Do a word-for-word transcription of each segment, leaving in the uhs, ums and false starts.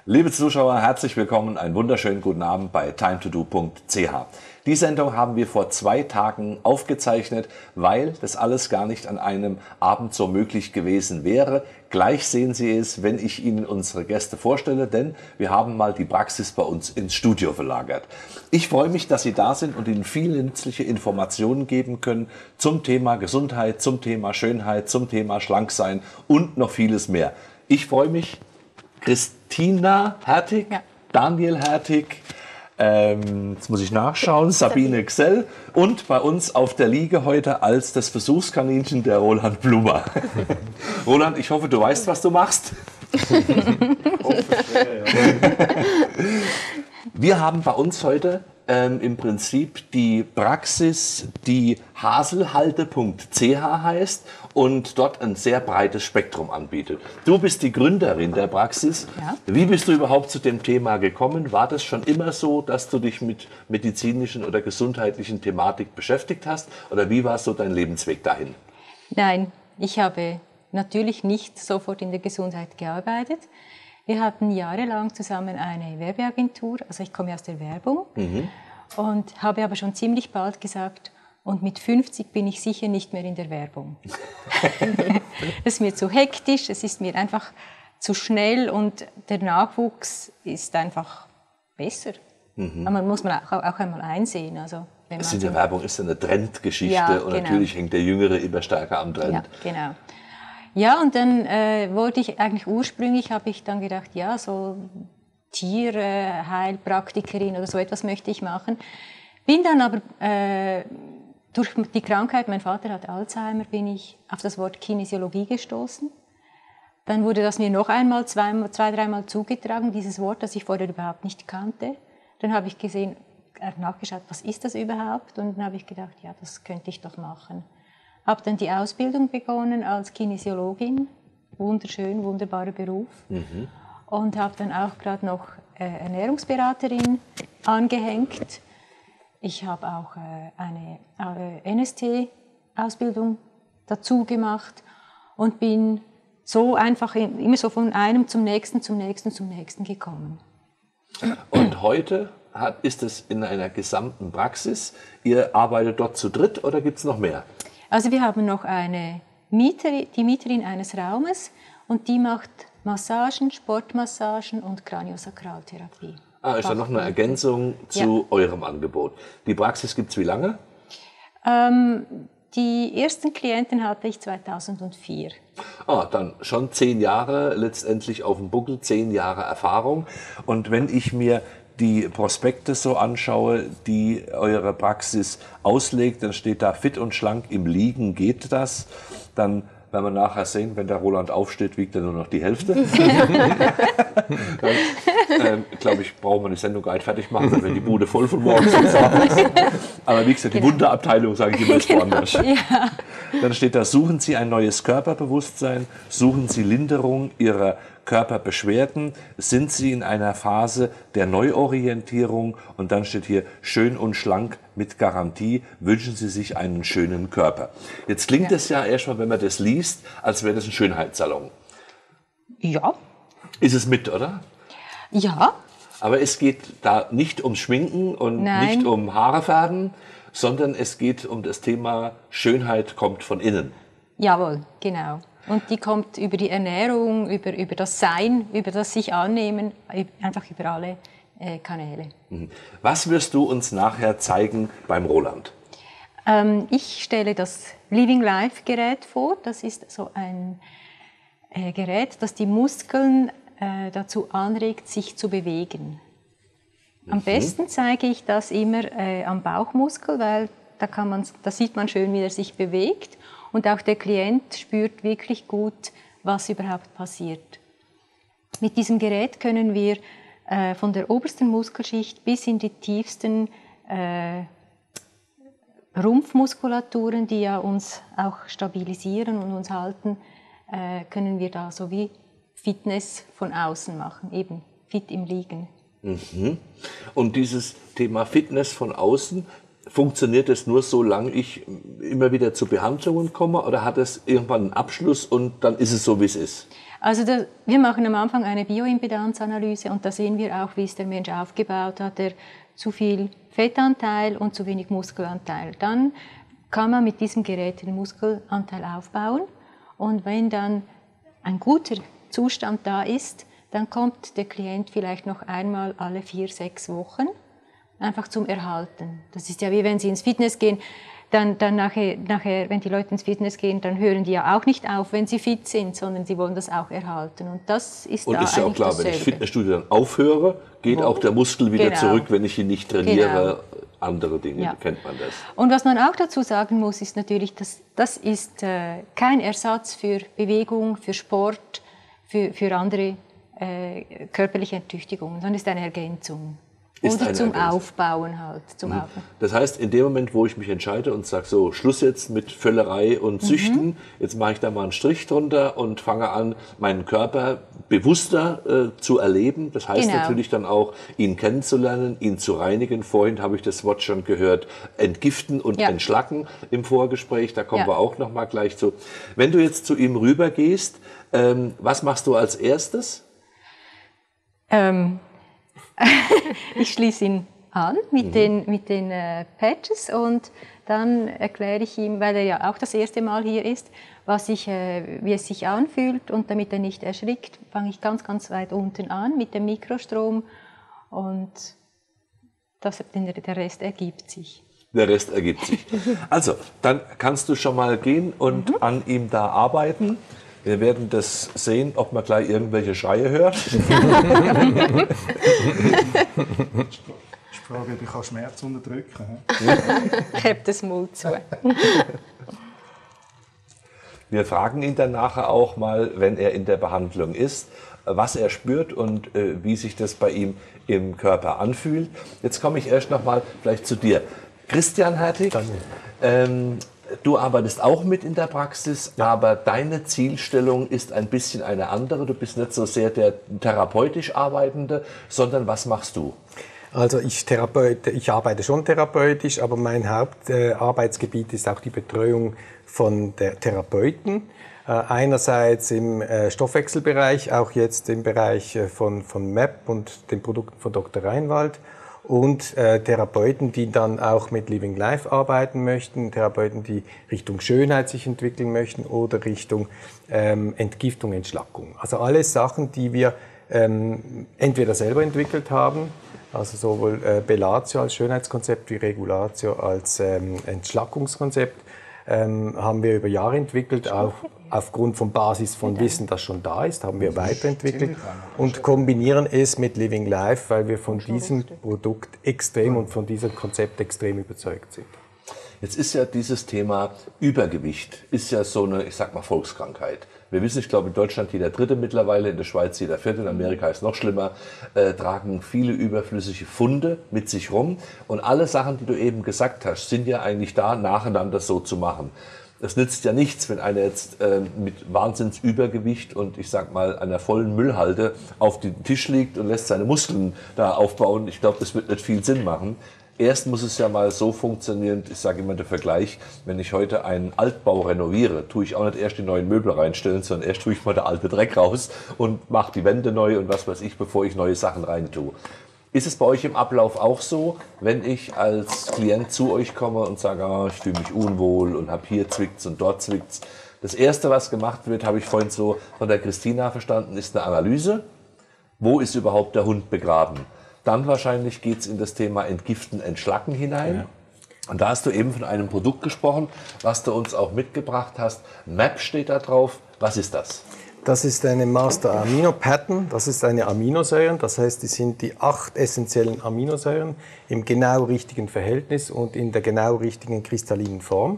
Liebe Zuschauer, herzlich willkommen, einen wunderschönen guten Abend bei time to do punkt c h. Die Sendung haben wir vor zwei Tagen aufgezeichnet, weil das alles gar nicht an einem Abend so möglich gewesen wäre. Gleich sehen Sie es, wenn ich Ihnen unsere Gäste vorstelle, denn wir haben mal die Praxis bei uns ins Studio verlagert. Ich freue mich, dass Sie da sind und Ihnen viele nützliche Informationen geben können zum Thema Gesundheit, zum Thema Schönheit, zum Thema Schlanksein und noch vieles mehr. Ich freue mich, Christina Hertig, ja. Daniel Hertig, ähm, jetzt muss ich nachschauen, Sabine Gsell und bei uns auf der Liege heute als das Versuchskaninchen der Roland Blumer. Roland, ich hoffe, du weißt, was du machst. Wir haben bei uns heute ähm, im Prinzip die Praxis, die haselhalde punkt c h heißt und dort ein sehr breites Spektrum anbietet. Du bist die Gründerin der Praxis. Ja. Wie bist du überhaupt zu dem Thema gekommen? War das schon immer so, dass du dich mit medizinischen oder gesundheitlichen Thematik beschäftigt hast? Oder wie war so dein Lebensweg dahin? Nein, ich habe natürlich nicht sofort in der Gesundheit gearbeitet. Wir hatten jahrelang zusammen eine Werbeagentur, also ich komme aus der Werbung, mhm. und habe aber schon ziemlich bald gesagt, und mit fünfzig bin ich sicher nicht mehr in der Werbung. Das ist mir zu hektisch, es ist mir einfach zu schnell und der Nachwuchs ist einfach besser. Mhm. Aber muss man auch, auch einmal einsehen. Also, wenn man in der so Werbung ist eine Trendgeschichte, ja, und genau. Natürlich hängt der Jüngere immer stärker am Trend. Ja, genau. Ja, und dann äh, wollte ich eigentlich ursprünglich, habe ich dann gedacht, ja, so Tierheilpraktikerin oder so etwas möchte ich machen. Bin dann aber äh, durch die Krankheit, mein Vater hat Alzheimer, bin ich auf das Wort Kinesiologie gestoßen. Dann wurde das mir noch einmal, zwei, zwei dreimal zugetragen, dieses Wort, das ich vorher überhaupt nicht kannte. Dann habe ich gesehen, äh, nachgeschaut, was ist das überhaupt? Und dann habe ich gedacht, ja, das könnte ich doch machen. Habe dann die Ausbildung begonnen als Kinesiologin, wunderschön, wunderbarer Beruf. Mhm. Und habe dann auch gerade noch äh, Ernährungsberaterin angehängt. Ich habe auch äh, eine äh, N S T-Ausbildung dazu gemacht und bin so einfach in, immer so von einem zum nächsten, zum nächsten, zum nächsten gekommen. Und heute hat, ist es in einer gesamten Praxis. Ihr arbeitet dort zu dritt oder gibt es noch mehr? Also wir haben noch eine Mieterin, die Mieterin eines Raumes und die macht Massagen, Sportmassagen und Kraniosakraltherapie. Ah, ist ja noch eine Ergänzung zu ja. eurem Angebot. Die Praxis gibt es wie lange? Ähm, die ersten Klienten hatte ich zweitausendvier. Ah, dann schon zehn Jahre letztendlich auf dem Buckel, zehn Jahre Erfahrung. Und wenn ich mir die Prospekte so anschaue, die eure Praxis auslegt, dann steht da fit und schlank im Liegen geht das. Dann werden wir nachher sehen, wenn der Roland aufsteht, wiegt er nur noch die Hälfte. Dann, ähm, glaube ich, brauchen wir die Sendung gar nicht fertig machen, dann wird die Bude voll von morgens bis abends. Aber wie gesagt, die genau. Wunderabteilung, sage ich immer, ist woanders. Genau. Ja. Dann steht da, suchen Sie ein neues Körperbewusstsein, suchen Sie Linderung Ihrer Körperbeschwerden, sind Sie in einer Phase der Neuorientierung, und dann steht hier, schön und schlank mit Garantie, wünschen Sie sich einen schönen Körper. Jetzt klingt es ja. ja erstmal, wenn man das liest, als wäre das ein Schönheitssalon. Ja. Ist es mit, oder? Ja. Aber es geht da nicht ums Schminken und Nein. nicht um Haare färben, sondern es geht um das Thema Schönheit kommt von innen. Jawohl, genau. Und die kommt über die Ernährung, über, über das Sein, über das sich annehmen, einfach über alle äh, Kanäle. Was wirst du uns nachher zeigen beim Roland? Ähm, ich stelle das Living Life Gerät vor. Das ist so ein äh, Gerät, das die Muskeln äh, dazu anregt, sich zu bewegen. Am mhm. besten zeige ich das immer äh, am Bauchmuskel, weil da, kann man, da sieht man schön, wie er sich bewegt. Und auch der Klient spürt wirklich gut, was überhaupt passiert. Mit diesem Gerät können wir äh, von der obersten Muskelschicht bis in die tiefsten äh, Rumpfmuskulaturen, die ja uns auch stabilisieren und uns halten, äh, können wir da so wie Fitness von außen machen, eben fit im Liegen. Mhm. Und dieses Thema Fitness von außen, funktioniert es nur, solange ich immer wieder zu Behandlungen komme, oder hat es irgendwann einen Abschluss und dann ist es so, wie es ist? Also das, wir machen am Anfang eine Bioimpedanzanalyse und da sehen wir auch, wie ist der Mensch aufgebaut, hat er zu viel Fettanteil und zu wenig Muskelanteil. Dann kann man mit diesem Gerät den Muskelanteil aufbauen und wenn dann ein guter Zustand da ist, dann kommt der Klient vielleicht noch einmal alle vier, sechs Wochen, einfach zum Erhalten. Das ist ja wie wenn Sie ins Fitness gehen, dann, dann nachher, nachher, wenn die Leute ins Fitness gehen, dann hören die ja auch nicht auf, wenn sie fit sind, sondern sie wollen das auch erhalten. Und das ist Und da ist ja auch klar, dasselbe. wenn ich Fitnessstudio dann aufhöre, geht Wo? auch der Muskel wieder Genau. zurück, wenn ich ihn nicht trainiere. Genau. Andere Dinge, Ja. kennt man das. Und was man auch dazu sagen muss, ist natürlich, dass das ist äh, kein Ersatz für Bewegung, für Sport, für, für andere äh, körperliche Ertüchtigungen, sondern ist eine Ergänzung. Ist Oder eine zum Ergänzung. Aufbauen halt. Zum Mhm. Aufbauen. Das heißt, in dem Moment, wo ich mich entscheide und sage, so, Schluss jetzt mit Völlerei und Süchten, mhm. jetzt mache ich da mal einen Strich drunter und fange an, meinen Körper bewusster äh, zu erleben. Das heißt Genau. natürlich dann auch, ihn kennenzulernen, ihn zu reinigen. Vorhin habe ich das Wort schon gehört, entgiften und Ja. entschlacken im Vorgespräch. Da kommen Ja. wir auch noch mal gleich zu. Wenn du jetzt zu ihm rübergehst, ähm, was machst du als erstes? Ähm, ich schließe ihn an mit Mhm. den, mit den äh, Patches und dann erkläre ich ihm, weil er ja auch das erste Mal hier ist, was ich, äh, wie es sich anfühlt und damit er nicht erschrickt, fange ich ganz, ganz weit unten an mit dem Mikrostrom und das, der Rest ergibt sich. Der Rest ergibt sich. Also, dann kannst du schon mal gehen und mhm. an ihm da arbeiten. Wir werden das sehen, ob man gleich irgendwelche Schreie hört. Ich frage, ob ich Schmerz unterdrücken kann. Ich habe das Mund zu. Wir fragen ihn dann nachher auch mal, wenn er in der Behandlung ist, was er spürt und äh, wie sich das bei ihm im Körper anfühlt. Jetzt komme ich erst noch mal vielleicht zu dir. Christian Hertig, ähm, du arbeitest auch mit in der Praxis, ja. aber deine Zielstellung ist ein bisschen eine andere. Du bist nicht so sehr der therapeutisch Arbeitende, sondern was machst du? Also ich, Therapeut, ich arbeite schon therapeutisch, aber mein Hauptarbeitsgebiet äh, ist auch die Betreuung von der Therapeuten. Äh, einerseits im äh, Stoffwechselbereich, auch jetzt im Bereich äh, von, von M A P und den Produkten von Doktor Reinwald. Und äh, Therapeuten, die dann auch mit Living Life arbeiten möchten, Therapeuten, die Richtung Schönheit sich entwickeln möchten oder Richtung ähm, Entgiftung, Entschlackung. Also alles Sachen, die wir ähm, entweder selber entwickelt haben, also sowohl äh, Belatio als Schönheitskonzept wie Regulatio als ähm, Entschlackungskonzept, ähm, haben wir über Jahre entwickelt, auch aufgrund von Basis von Wissen, das schon da ist, haben wir weiterentwickelt und kombinieren es mit Living Life, weil wir von diesem Produkt extrem und von diesem Konzept extrem überzeugt sind. Jetzt ist ja dieses Thema Übergewicht, ist ja so eine, ich sag mal, Volkskrankheit. Wir wissen, ich glaube in Deutschland jeder Dritte mittlerweile, in der Schweiz jeder Vierte, in Amerika ist noch schlimmer, äh, tragen viele überflüssige Funde mit sich rum. Und alle Sachen, die du eben gesagt hast, sind ja eigentlich da, nacheinander so zu machen. Es nützt ja nichts, wenn einer jetzt äh, mit Wahnsinnsübergewicht und ich sag mal einer vollen Müllhalde auf dem Tisch liegt und lässt seine Muskeln da aufbauen. Ich glaube, das wird nicht viel Sinn machen. Erst muss es ja mal so funktionieren, ich sage immer der Vergleich, wenn ich heute einen Altbau renoviere, tue ich auch nicht erst die neuen Möbel reinstellen, sondern erst tue ich mal den alten Dreck raus und mache die Wände neu und was weiß ich, bevor ich neue Sachen rein tue. Ist es bei euch im Ablauf auch so, wenn ich als Klient zu euch komme und sage, ah, ich fühle mich unwohl und habe hier zwickt's und dort zwickt's. Das Erste, was gemacht wird, habe ich vorhin so von der Christina verstanden, ist eine Analyse. Wo ist überhaupt der Hund begraben? Dann wahrscheinlich geht es in das Thema Entgiften, Entschlacken hinein. Ja. Und da hast du eben von einem Produkt gesprochen, was du uns auch mitgebracht hast. M A P steht da drauf. Was ist das? Das ist eine Master Amino Pattern. Das ist eine Aminosäuren. Das heißt, die sind die acht essentiellen Aminosäuren im genau richtigen Verhältnis und in der genau richtigen kristallinen Form.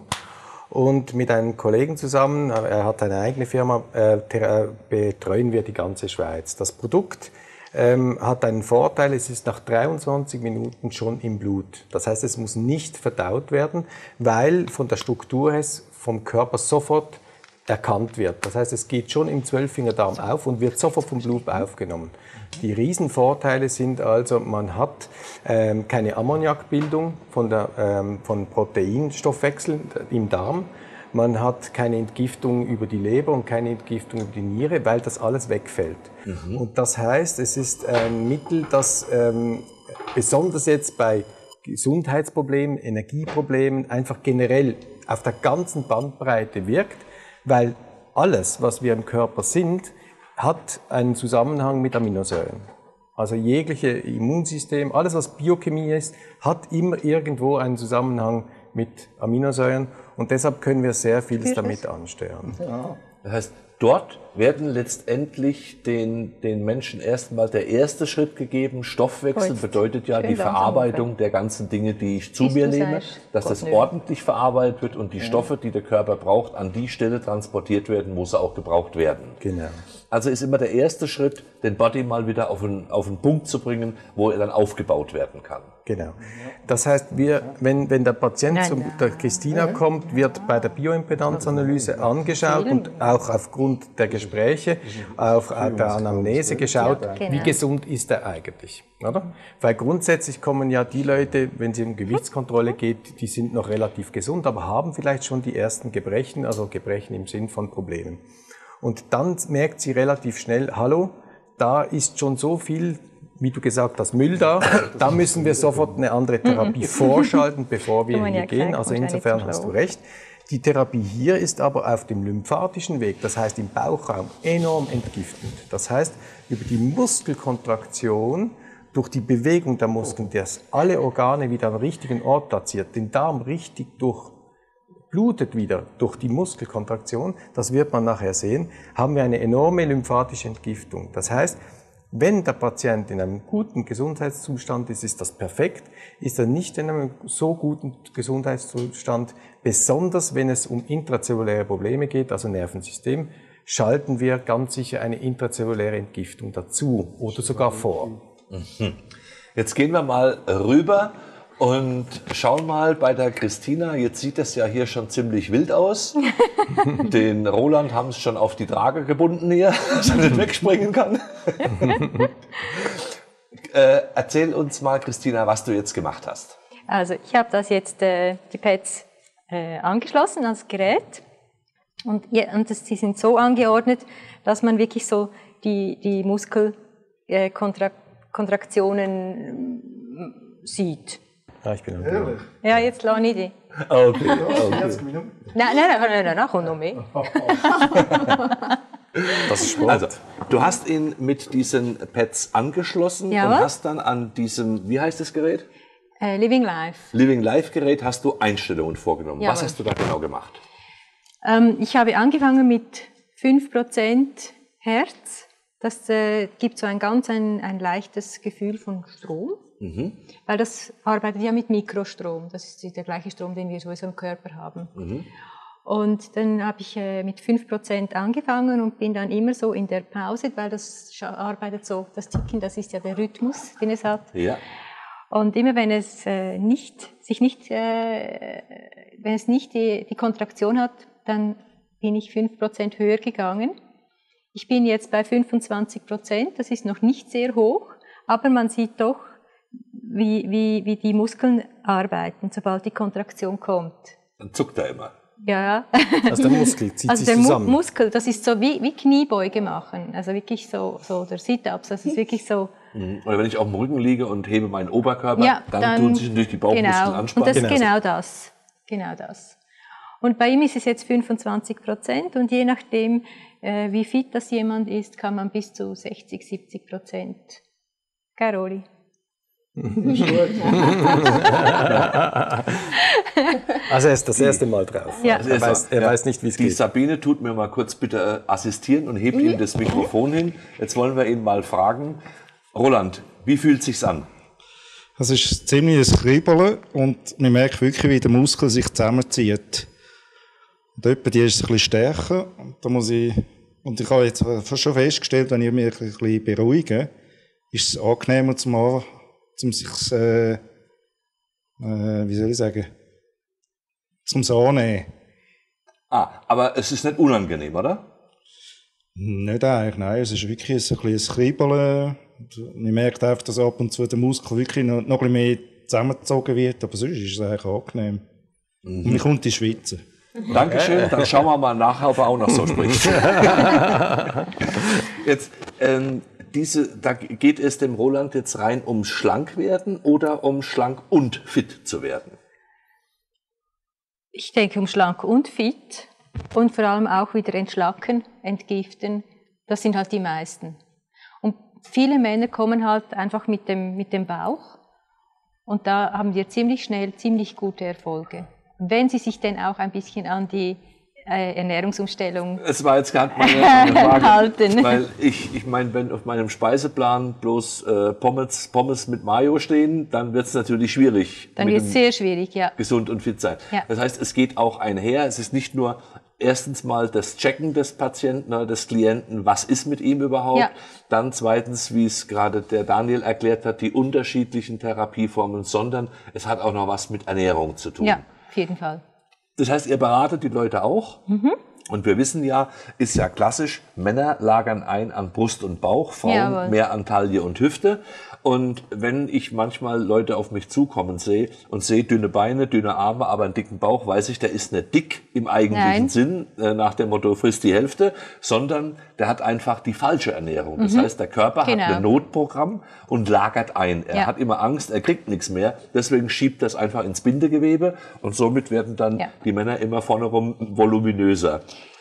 Und mit einem Kollegen zusammen, er hat eine eigene Firma, äh, betreuen wir die ganze Schweiz. Das Produkt Ähm, hat einen Vorteil, es ist nach dreiundzwanzig Minuten schon im Blut. Das heißt, es muss nicht verdaut werden, weil von der Struktur her vom Körper sofort erkannt wird. Das heißt, es geht schon im Zwölffingerdarm auf und wird sofort vom Blut aufgenommen. Die Riesenvorteile sind also, man hat ähm, keine Ammoniakbildung von der ähm, von Proteinstoffwechsel im Darm. man hat keine Entgiftung über die Leber und keine Entgiftung über die Niere, weil das alles wegfällt. Mhm. Und das heißt, es ist ein Mittel, das ähm, besonders jetzt bei Gesundheitsproblemen, Energieproblemen einfach generell auf der ganzen Bandbreite wirkt, weil alles, was wir im Körper sind, hat einen Zusammenhang mit Aminosäuren. Also jegliche Immunsystem, alles was Biochemie ist, hat immer irgendwo einen Zusammenhang mit Aminosäuren und deshalb können wir sehr vieles damit ansteuern. Ja. Das heißt, dort werden letztendlich den, den Menschen erstmal der erste Schritt gegeben. Stoffwechsel Gut. bedeutet ja Schön die Verarbeitung der ganzen Dinge, die ich zu mir nehme, dass das ordentlich verarbeitet wird und die ja. Stoffe, die der Körper braucht, an die Stelle transportiert werden, wo sie auch gebraucht werden. Genau. Also ist immer der erste Schritt, den Body mal wieder auf einen, auf einen Punkt zu bringen, wo er dann aufgebaut werden kann. Genau. Das heißt, wir, wenn, wenn der Patient zu der Christina kommt, wird bei der Bioimpedanzanalyse angeschaut und auch aufgrund der Gespräche, auf der Anamnese geschaut, wie gesund ist er eigentlich. Oder? Weil grundsätzlich kommen ja die Leute, wenn es um Gewichtskontrolle geht, die sind noch relativ gesund, aber haben vielleicht schon die ersten Gebrechen, also Gebrechen im Sinn von Problemen. Und dann merkt sie relativ schnell, hallo, da ist schon so viel, wie du gesagt hast, Müll da, da müssen wir sofort eine andere Therapie vorschalten, bevor wir hier gehen. Also insofern hast du recht. Die Therapie hier ist aber auf dem lymphatischen Weg, das heißt im Bauchraum, enorm entgiftend. Das heißt, über die Muskelkontraktion, durch die Bewegung der Muskeln, dass alle Organe wieder am richtigen Ort platziert, den Darm richtig durch blutet wieder durch die Muskelkontraktion, das wird man nachher sehen, haben wir eine enorme lymphatische Entgiftung. Das heißt, wenn der Patient in einem guten Gesundheitszustand ist, ist das perfekt. Ist er nicht in einem so guten Gesundheitszustand, besonders wenn es um intrazelluläre Probleme geht, also Nervensystem, schalten wir ganz sicher eine intrazelluläre Entgiftung dazu oder sogar vor. Jetzt gehen wir mal rüber und schauen mal bei der Christina, jetzt sieht das ja hier schon ziemlich wild aus. Den Roland haben es schon auf die Trage gebunden hier, dass er nicht wegspringen kann. äh, erzähl uns mal, Christina, was du jetzt gemacht hast. Also ich habe das jetzt, äh, die Pads äh, angeschlossen als Gerät und, ja, und das, die sind so angeordnet, dass man wirklich so die, die Muskelkontraktionen äh, sieht. Ja, ich bin am Ja, jetzt lasse ich die. Okay, okay. Nein, nein, nein, nein, nein, nein, kommt noch mehr. Das ist Sport. Also, du hast ihn mit diesen Pads angeschlossen ja, und was? hast dann an diesem, wie heißt das Gerät? Äh, Living Life. Living Life Gerät hast du Einstellungen vorgenommen. Ja, was hast du da genau gemacht? Ähm, ich habe angefangen mit fünf Prozent Herz. Das äh, gibt so ein ganz ein, ein leichtes Gefühl von Strom. Mhm. Weil das arbeitet ja mit Mikrostrom. Das ist der gleiche Strom, den wir sowieso im Körper haben. Mhm. Und dann habe ich äh, mit fünf Prozent angefangen und bin dann immer so in der Pause, weil das arbeitet so, das Ticken, das ist ja der Rhythmus, den es hat. Ja. Und immer wenn es äh, nicht, sich nicht, äh, wenn es nicht die, die Kontraktion hat, dann bin ich fünf Prozent höher gegangen. Ich bin jetzt bei fünfundzwanzig Prozent, das ist noch nicht sehr hoch, aber man sieht doch, wie, wie, wie die Muskeln arbeiten, sobald die Kontraktion kommt. Dann zuckt er immer. Ja. Also der Muskel zieht also sich der zusammen. Mu Muskel, das ist so wie, wie Kniebeuge machen, also wirklich so, so der Sit-Ups, das ist wirklich so. Oder wenn ich auf dem Rücken liege und hebe meinen Oberkörper, ja, dann, dann tun sich natürlich die Bauchmuskeln genau, anspannen. Und das ist genau, genau das. Genau das. Und bei ihm ist es jetzt fünfundzwanzig Prozent und je nachdem, äh, wie fit das jemand ist, kann man bis zu sechzig, siebzig Prozent. Caroli. Also er ist das erste Mal drauf. Ja. Er, weiß, er ja. weiß nicht, wie es Die geht. Sabine tut mir mal kurz bitte assistieren und hebt ihm das Mikrofon hin. Jetzt wollen wir ihn mal fragen. Roland, wie fühlt es sich an? Es ist ziemlich ein Kribbeln und man merkt wirklich, wie der Muskel sich zusammenzieht. Und etwa die ist ein bisschen stärker. Und, da muss ich, und ich habe jetzt schon festgestellt, wenn ich mich ein bisschen beruhige, ist es angenehmer zum Machen, um sich, äh, äh, wie soll ich sagen, zum Annehmen. Ah, aber es ist nicht unangenehm, oder? Nicht eigentlich, nein. Es ist wirklich ein bisschen ein Kribbeln. Man merkt einfach, dass ab und zu der Muskel wirklich noch, noch ein bisschen mehr zusammengezogen wird, aber sonst ist es eigentlich angenehm. Mhm. Und man kommt in die Schweizer. Dankeschön, dann schauen wir mal nach, ob er auch noch so spricht. Jetzt, ähm, diese, da geht es dem Roland jetzt rein um schlank werden oder um schlank und fit zu werden? Ich denke um schlank und fit und vor allem auch wieder entschlacken, entgiften. Das sind halt die meisten. Und viele Männer kommen halt einfach mit dem, mit dem Bauch und da haben wir ziemlich schnell ziemlich gute Erfolge. Wenn sie sich denn auch ein bisschen an die äh, Ernährungsumstellung Es war jetzt gerade meine, meine Frage, halten. weil ich, ich meine, wenn auf meinem Speiseplan bloß äh, Pommes, Pommes mit Mayo stehen, dann wird es natürlich schwierig. Dann wird es sehr schwierig, ja. Gesund und fit sein. Ja. Das heißt, es geht auch einher. Es ist nicht nur erstens mal das Checken des Patienten, des Klienten, was ist mit ihm überhaupt. Ja. Dann zweitens, wie es gerade der Daniel erklärt hat, die unterschiedlichen Therapieformen, sondern es hat auch noch was mit Ernährung zu tun. Ja, auf jeden Fall. Das heißt, ihr beratet die Leute auch. Mhm. Und wir wissen ja, ist ja klassisch, Männer lagern ein an Brust und Bauch, Frauen Jawohl. mehr an Taille und Hüfte. Und wenn ich manchmal Leute auf mich zukommen sehe und sehe dünne Beine, dünne Arme, aber einen dicken Bauch, weiß ich, der ist nicht dick im eigentlichen Nein. Sinn, äh, nach dem Motto frisst die Hälfte, sondern der hat einfach die falsche Ernährung. Das Mhm. heißt, der Körper Genau. hat ein Notprogramm und lagert ein. Er Ja. hat immer Angst, er kriegt nichts mehr, deswegen schiebt das einfach ins Bindegewebe und somit werden dann Ja. die Männer immer vorne rum voluminöser.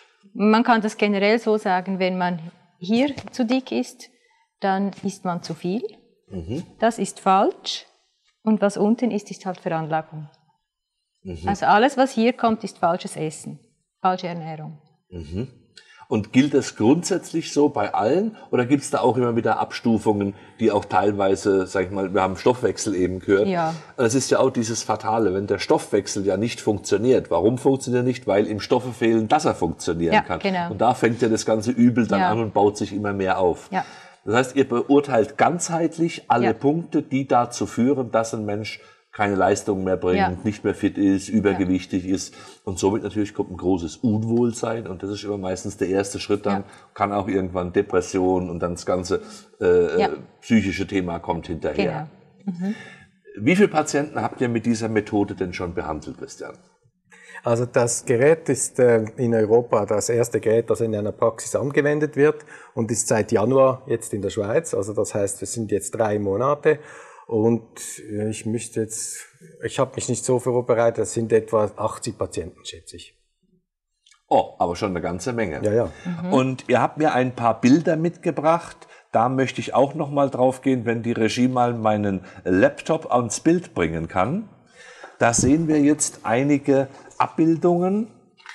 Man kann das generell so sagen, wenn man hier zu dick ist, dann isst man zu viel. Mhm. Das ist falsch. Und was unten ist, ist halt Veranlagung. Mhm. Also alles, was hier kommt, ist falsches Essen, falsche Ernährung. Mhm. Und gilt das grundsätzlich so bei allen? Oder gibt es da auch immer wieder Abstufungen, die auch teilweise, sag ich mal, wir haben Stoffwechsel eben gehört. Ja. Das ist ja auch dieses Fatale, wenn der Stoffwechsel ja nicht funktioniert. Warum funktioniert er nicht? Weil ihm Stoffe fehlen, dass er funktionieren Ja, kann. genau. Und da fängt ja das ganze Übel dann Ja. an und baut sich immer mehr auf. Ja. Das heißt, ihr beurteilt ganzheitlich alle Ja. Punkte, die dazu führen, dass ein Mensch keine Leistung mehr bringt, Ja. nicht mehr fit ist, übergewichtig ja. ist. Und somit natürlich kommt ein großes Unwohlsein. Und das ist immer meistens der erste Schritt dann. Ja. Kann auch irgendwann Depression und dann das ganze äh, ja. psychische Thema kommt hinterher. Genau. Mhm. Wie viele Patienten habt ihr mit dieser Methode denn schon behandelt, Christian? Also das Gerät ist äh, in Europa das erste Gerät, das in einer Praxis angewendet wird und ist seit Januar jetzt in der Schweiz. Also das heißt, wir sind jetzt drei Monate. Und ich müsste jetzt, ich habe mich nicht so vorbereitet, das sind etwa achtzig Patienten, schätze ich. Oh, aber schon eine ganze Menge. Ja, ja. Mhm. Und ihr habt mir ein paar Bilder mitgebracht. Da möchte ich auch noch mal drauf gehen, wenn die Regie mal meinen Laptop ans Bild bringen kann. Da sehen wir jetzt einige Abbildungen.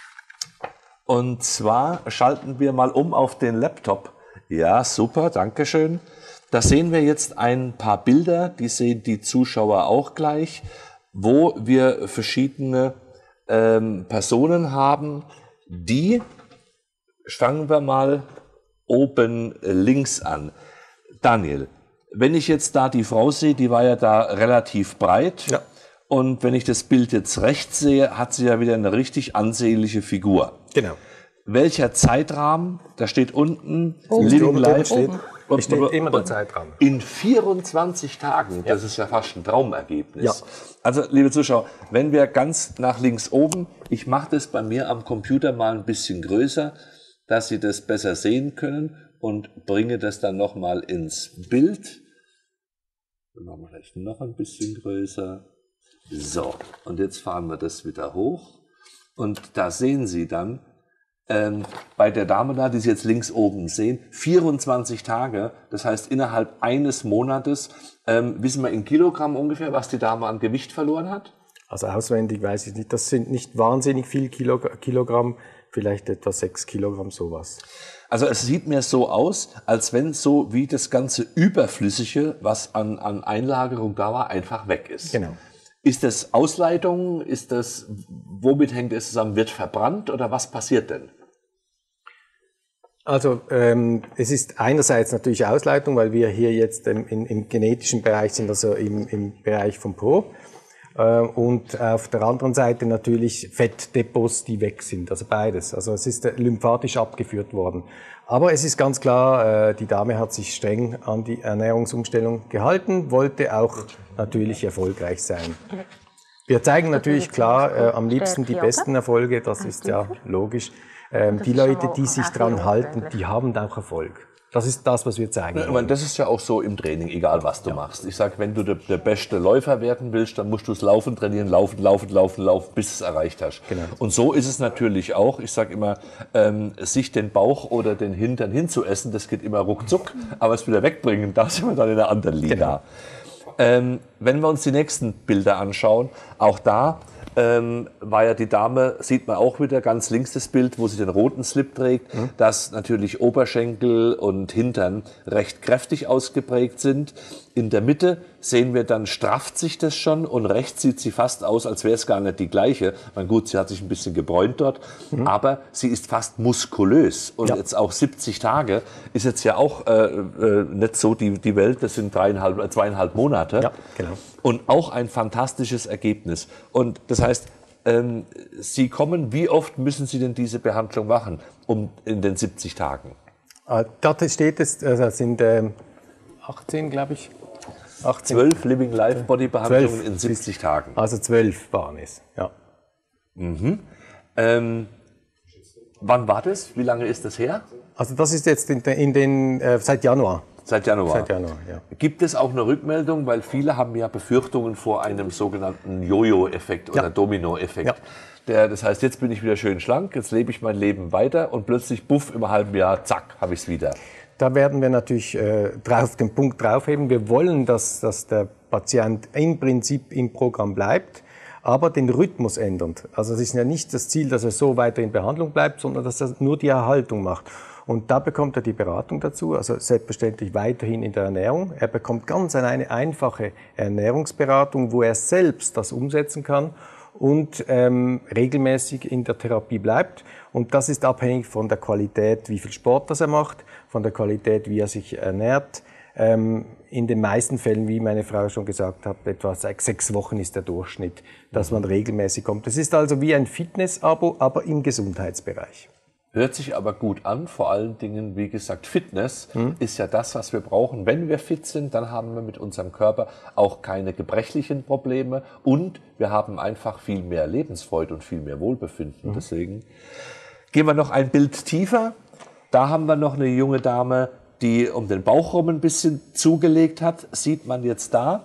Und zwar schalten wir mal um auf den Laptop. Ja, super, danke schön. Da sehen wir jetzt ein paar Bilder, die sehen die Zuschauer auch gleich, wo wir verschiedene ähm, Personen haben, die, fangen wir mal oben links an. Daniel, wenn ich jetzt da die Frau sehe, die war ja da relativ breit. Ja. Und wenn ich das Bild jetzt rechts sehe, hat sie ja wieder eine richtig ansehnliche Figur. Genau. Welcher Zeitrahmen? Da steht unten Oben. Living Oben Life. steht. Und, steht und, immer der Zeitrahmen. In vierundzwanzig Tagen, das ist ja fast ein Traumergebnis. Ja. Also, liebe Zuschauer, wenn wir ganz nach links oben, ich mache das bei mir am Computer mal ein bisschen größer, dass Sie das besser sehen können und bringe das dann nochmal ins Bild. Dann machen wir vielleicht noch ein bisschen größer. So, und jetzt fahren wir das wieder hoch. Und da sehen Sie dann, Ähm, bei der Dame da, die Sie jetzt links oben sehen, vierundzwanzig Tage, das heißt innerhalb eines Monates, ähm, wissen wir in Kilogramm ungefähr, was die Dame an Gewicht verloren hat? Also auswendig weiß ich nicht, das sind nicht wahnsinnig viel Kilog- Kilogramm, vielleicht etwa sechs Kilogramm sowas. Also es sieht mir so aus, als wenn so wie das ganze Überflüssige, was an, an Einlagerung da war, einfach weg ist. Genau. Ist das Ausleitung? Ist das, womit hängt es zusammen? Wird verbrannt oder was passiert denn? Also ähm, es ist einerseits natürlich Ausleitung, weil wir hier jetzt ähm, in, im genetischen Bereich sind, also im, im Bereich vom Po. Äh, und auf der anderen Seite natürlich Fettdepots, die weg sind, also beides. Also es ist äh, lymphatisch abgeführt worden. Aber es ist ganz klar, äh, die Dame hat sich streng an die Ernährungsumstellung gehalten, wollte auch natürlich erfolgreich sein. Wir zeigen natürlich klar äh, am liebsten die besten Erfolge, das ist ja logisch. Ähm, die Leute, die sich dran halten, die haben auch Erfolg. Das ist das, was wir zeigen wollen. Das ist ja auch so im Training, egal was du ja. machst. Ich sage, wenn du der, der beste Läufer werden willst, dann musst du es laufen, trainieren, laufen, laufen, laufen, laufen, bis du es erreicht hast. Genau. Und so ist es natürlich auch. Ich sage immer, ähm, sich den Bauch oder den Hintern hinzuessen, das geht immer ruckzuck, aber es wieder wegbringen, da sind wir dann in einer anderen Liga. Genau. Ähm, wenn wir uns die nächsten Bilder anschauen, auch da ähm, war ja die Dame, sieht man auch wieder ganz links das Bild, wo sie den roten Slip trägt, mhm. dass natürlich Oberschenkel und Hintern recht kräftig ausgeprägt sind. In der Mitte sehen wir dann, strafft sich das schon und rechts sieht sie fast aus, als wäre es gar nicht die gleiche. Man gut, sie hat sich ein bisschen gebräunt dort, mhm. aber sie ist fast muskulös. Und ja. jetzt auch siebzig Tage ist jetzt ja auch äh, äh, nicht so die, die Welt, das sind dreieinhalb, äh, zweieinhalb Monate. Ja, genau. Und auch ein fantastisches Ergebnis. Und das heißt, ähm, Sie kommen, wie oft müssen Sie denn diese Behandlung machen, um in den siebzig Tagen? Äh, dort steht es, also das sind ähm, achtzehn, glaube ich. achtzehn. zwölf Living Life Body Behandlungen in siebzig Tagen. Also zwölf waren es, ja. Mhm. Ähm, wann war das? Wie lange ist das her? Also das ist jetzt in, in den, äh, seit Januar. Seit Januar. Seit Januar, ja. Gibt es auch eine Rückmeldung, weil viele haben ja Befürchtungen vor einem sogenannten Jojo-Effekt oder ja. Domino-Effekt. Ja. Der, das heißt, jetzt bin ich wieder schön schlank, jetzt lebe ich mein Leben weiter und plötzlich, buff, im halben Jahr, zack, habe ich es wieder. Da werden wir natürlich äh, drauf, den Punkt draufheben. Wir wollen, dass, dass der Patient im Prinzip im Programm bleibt, aber den Rhythmus ändert. Also es ist ja nicht das Ziel, dass er so weiter in Behandlung bleibt, sondern dass er nur die Erhaltung macht. Und da bekommt er die Beratung dazu, also selbstverständlich weiterhin in der Ernährung. Er bekommt ganz eine einfache Ernährungsberatung, wo er selbst das umsetzen kann und ähm, regelmäßig in der Therapie bleibt. Und das ist abhängig von der Qualität, wie viel Sport das er macht, von der Qualität, wie er sich ernährt. Ähm, in den meisten Fällen, wie meine Frau schon gesagt hat, etwa sechs Wochen ist der Durchschnitt, dass man regelmäßig kommt. Das ist also wie ein Fitness-Abo, aber im Gesundheitsbereich. Hört sich aber gut an, vor allen Dingen, wie gesagt, Fitness hm. ist ja das, was wir brauchen. Wenn wir fit sind, dann haben wir mit unserem Körper auch keine gebrechlichen Probleme und wir haben einfach viel mehr Lebensfreude und viel mehr Wohlbefinden. Hm. Deswegen gehen wir noch ein Bild tiefer. Da haben wir noch eine junge Dame, die um den Bauch rum ein bisschen zugelegt hat, sieht man jetzt da.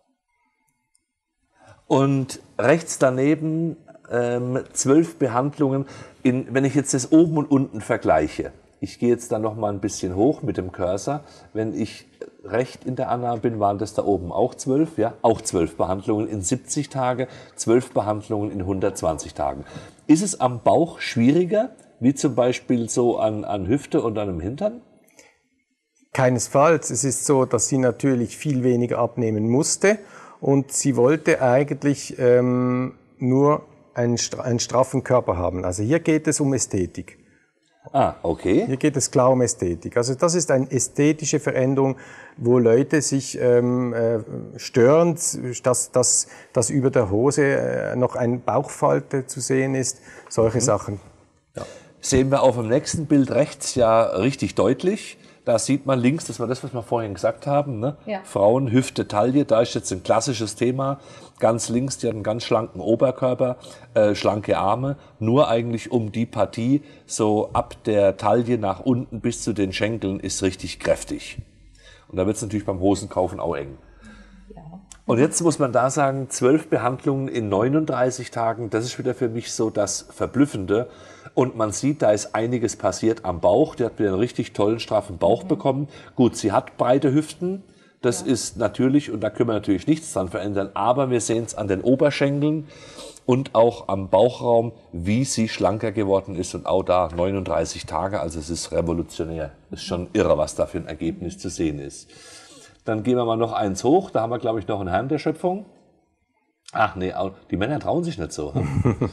Und rechts daneben ähm, zwölf Behandlungen. In, wenn ich jetzt das oben und unten vergleiche, ich gehe jetzt dann noch mal ein bisschen hoch mit dem Cursor. Wenn ich recht in der Annahme bin, waren das da oben auch zwölf, ja, auch zwölf Behandlungen in siebzig Tage, zwölf Behandlungen in hundertzwanzig Tagen. Ist es am Bauch schwieriger, wie zum Beispiel so an, an Hüfte und an dem Hintern? Keinesfalls. Es ist so, dass sie natürlich viel weniger abnehmen musste und sie wollte eigentlich ähm, nur einen, einen straffen Körper haben. Also hier geht es um Ästhetik. Ah, okay. Hier geht es klar um Ästhetik. Also das ist eine ästhetische Veränderung, wo Leute sich ähm, äh, stören, dass, dass, dass über der Hose äh, noch eine Bauchfalte zu sehen ist. Solche mhm. Sachen. Ja. Sehen wir auf dem nächsten Bild rechts ja richtig deutlich. Da sieht man links, das war das, was wir vorhin gesagt haben, ne? Ja. Frauen, Hüfte, Taille, da ist jetzt ein klassisches Thema. Ganz links, die hat einen ganz schlanken Oberkörper, äh, schlanke Arme, nur eigentlich um die Partie, so ab der Taille nach unten bis zu den Schenkeln ist richtig kräftig. Und da wird es natürlich beim Hosenkaufen auch eng. Ja. Und jetzt muss man da sagen, zwölf Behandlungen in neununddreißig Tagen, das ist wieder für mich so das Verblüffende. Und man sieht, da ist einiges passiert am Bauch. Die hat wieder einen richtig tollen, straffen Bauch mhm. bekommen. Gut, sie hat breite Hüften. Das ja. ist natürlich, und da können wir natürlich nichts dran verändern, aber wir sehen es an den Oberschenkeln und auch am Bauchraum, wie sie schlanker geworden ist. Und auch da neununddreißig Tage, also es ist revolutionär. Es ist schon irre, was da für ein Ergebnis zu sehen ist. Dann gehen wir mal noch eins hoch. Da haben wir, glaube ich, noch einen Herrn der Schöpfung. Ach nee, die Männer trauen sich nicht so.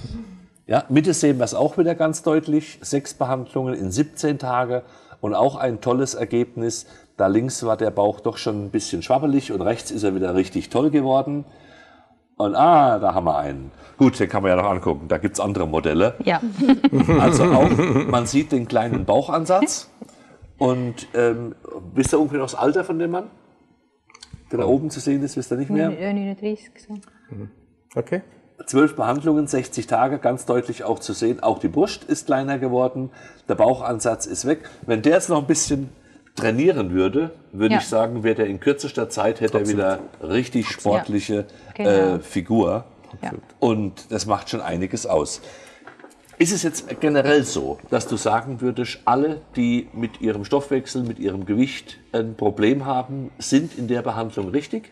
Ja, Mitte sehen wir es auch wieder ganz deutlich. Sechs Behandlungen in siebzehn Tage und auch ein tolles Ergebnis. Da links war der Bauch doch schon ein bisschen schwabbelig und rechts ist er wieder richtig toll geworden. Und ah, da haben wir einen. Gut, den kann man ja noch angucken. Da gibt's andere Modelle. Ja. Also auch, man sieht den kleinen Bauchansatz. Und ähm, wisst ihr ungefähr noch das Alter von dem Mann? Der da oben zu sehen ist, wisst ihr nicht mehr? neununddreißig. So. Okay. Zwölf Behandlungen, sechzig Tage, ganz deutlich auch zu sehen. Auch die Brust ist kleiner geworden, der Bauchansatz ist weg. Wenn der jetzt noch ein bisschen trainieren würde, würde Ja. ich sagen, wäre er in kürzester Zeit, hätte er wieder richtig sportliche Ja. Genau. äh, Figur. Ja. Und das macht schon einiges aus. Ist es jetzt generell so, dass du sagen würdest, alle, die mit ihrem Stoffwechsel, mit ihrem Gewicht ein Problem haben, sind in der Behandlung richtig?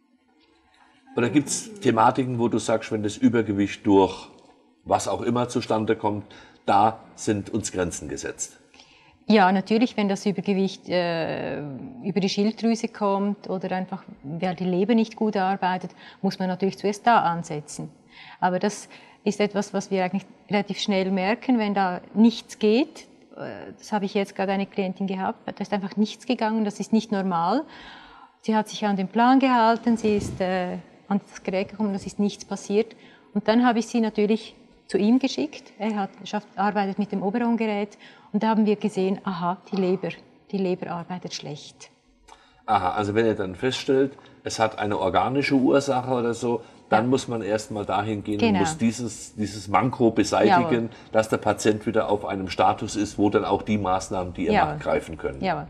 Oder gibt es Thematiken, wo du sagst, wenn das Übergewicht durch was auch immer zustande kommt, da sind uns Grenzen gesetzt? Ja, natürlich, wenn das Übergewicht äh, über die Schilddrüse kommt oder einfach, weil die Leber nicht gut arbeitet, muss man natürlich zuerst da ansetzen. Aber das ist etwas, was wir eigentlich relativ schnell merken, wenn da nichts geht. Das habe ich jetzt gerade eine Klientin gehabt, da ist einfach nichts gegangen, das ist nicht normal. Sie hat sich an den Plan gehalten, sie ist äh, an das Gerät gekommen, das ist nichts passiert. Und dann habe ich sie natürlich zu ihm geschickt. Er hat, schafft, arbeitet mit dem Oberon-Gerät und da haben wir gesehen, aha, die Leber, die Leber arbeitet schlecht. Aha, also wenn ihr dann feststellt, es hat eine organische Ursache oder so, dann Ja. muss man erstmal dahin gehen Genau. und muss dieses, dieses Manko beseitigen, Jawohl. dass der Patient wieder auf einem Status ist, wo dann auch die Maßnahmen, die ihr Jawohl. macht, greifen können. Ja,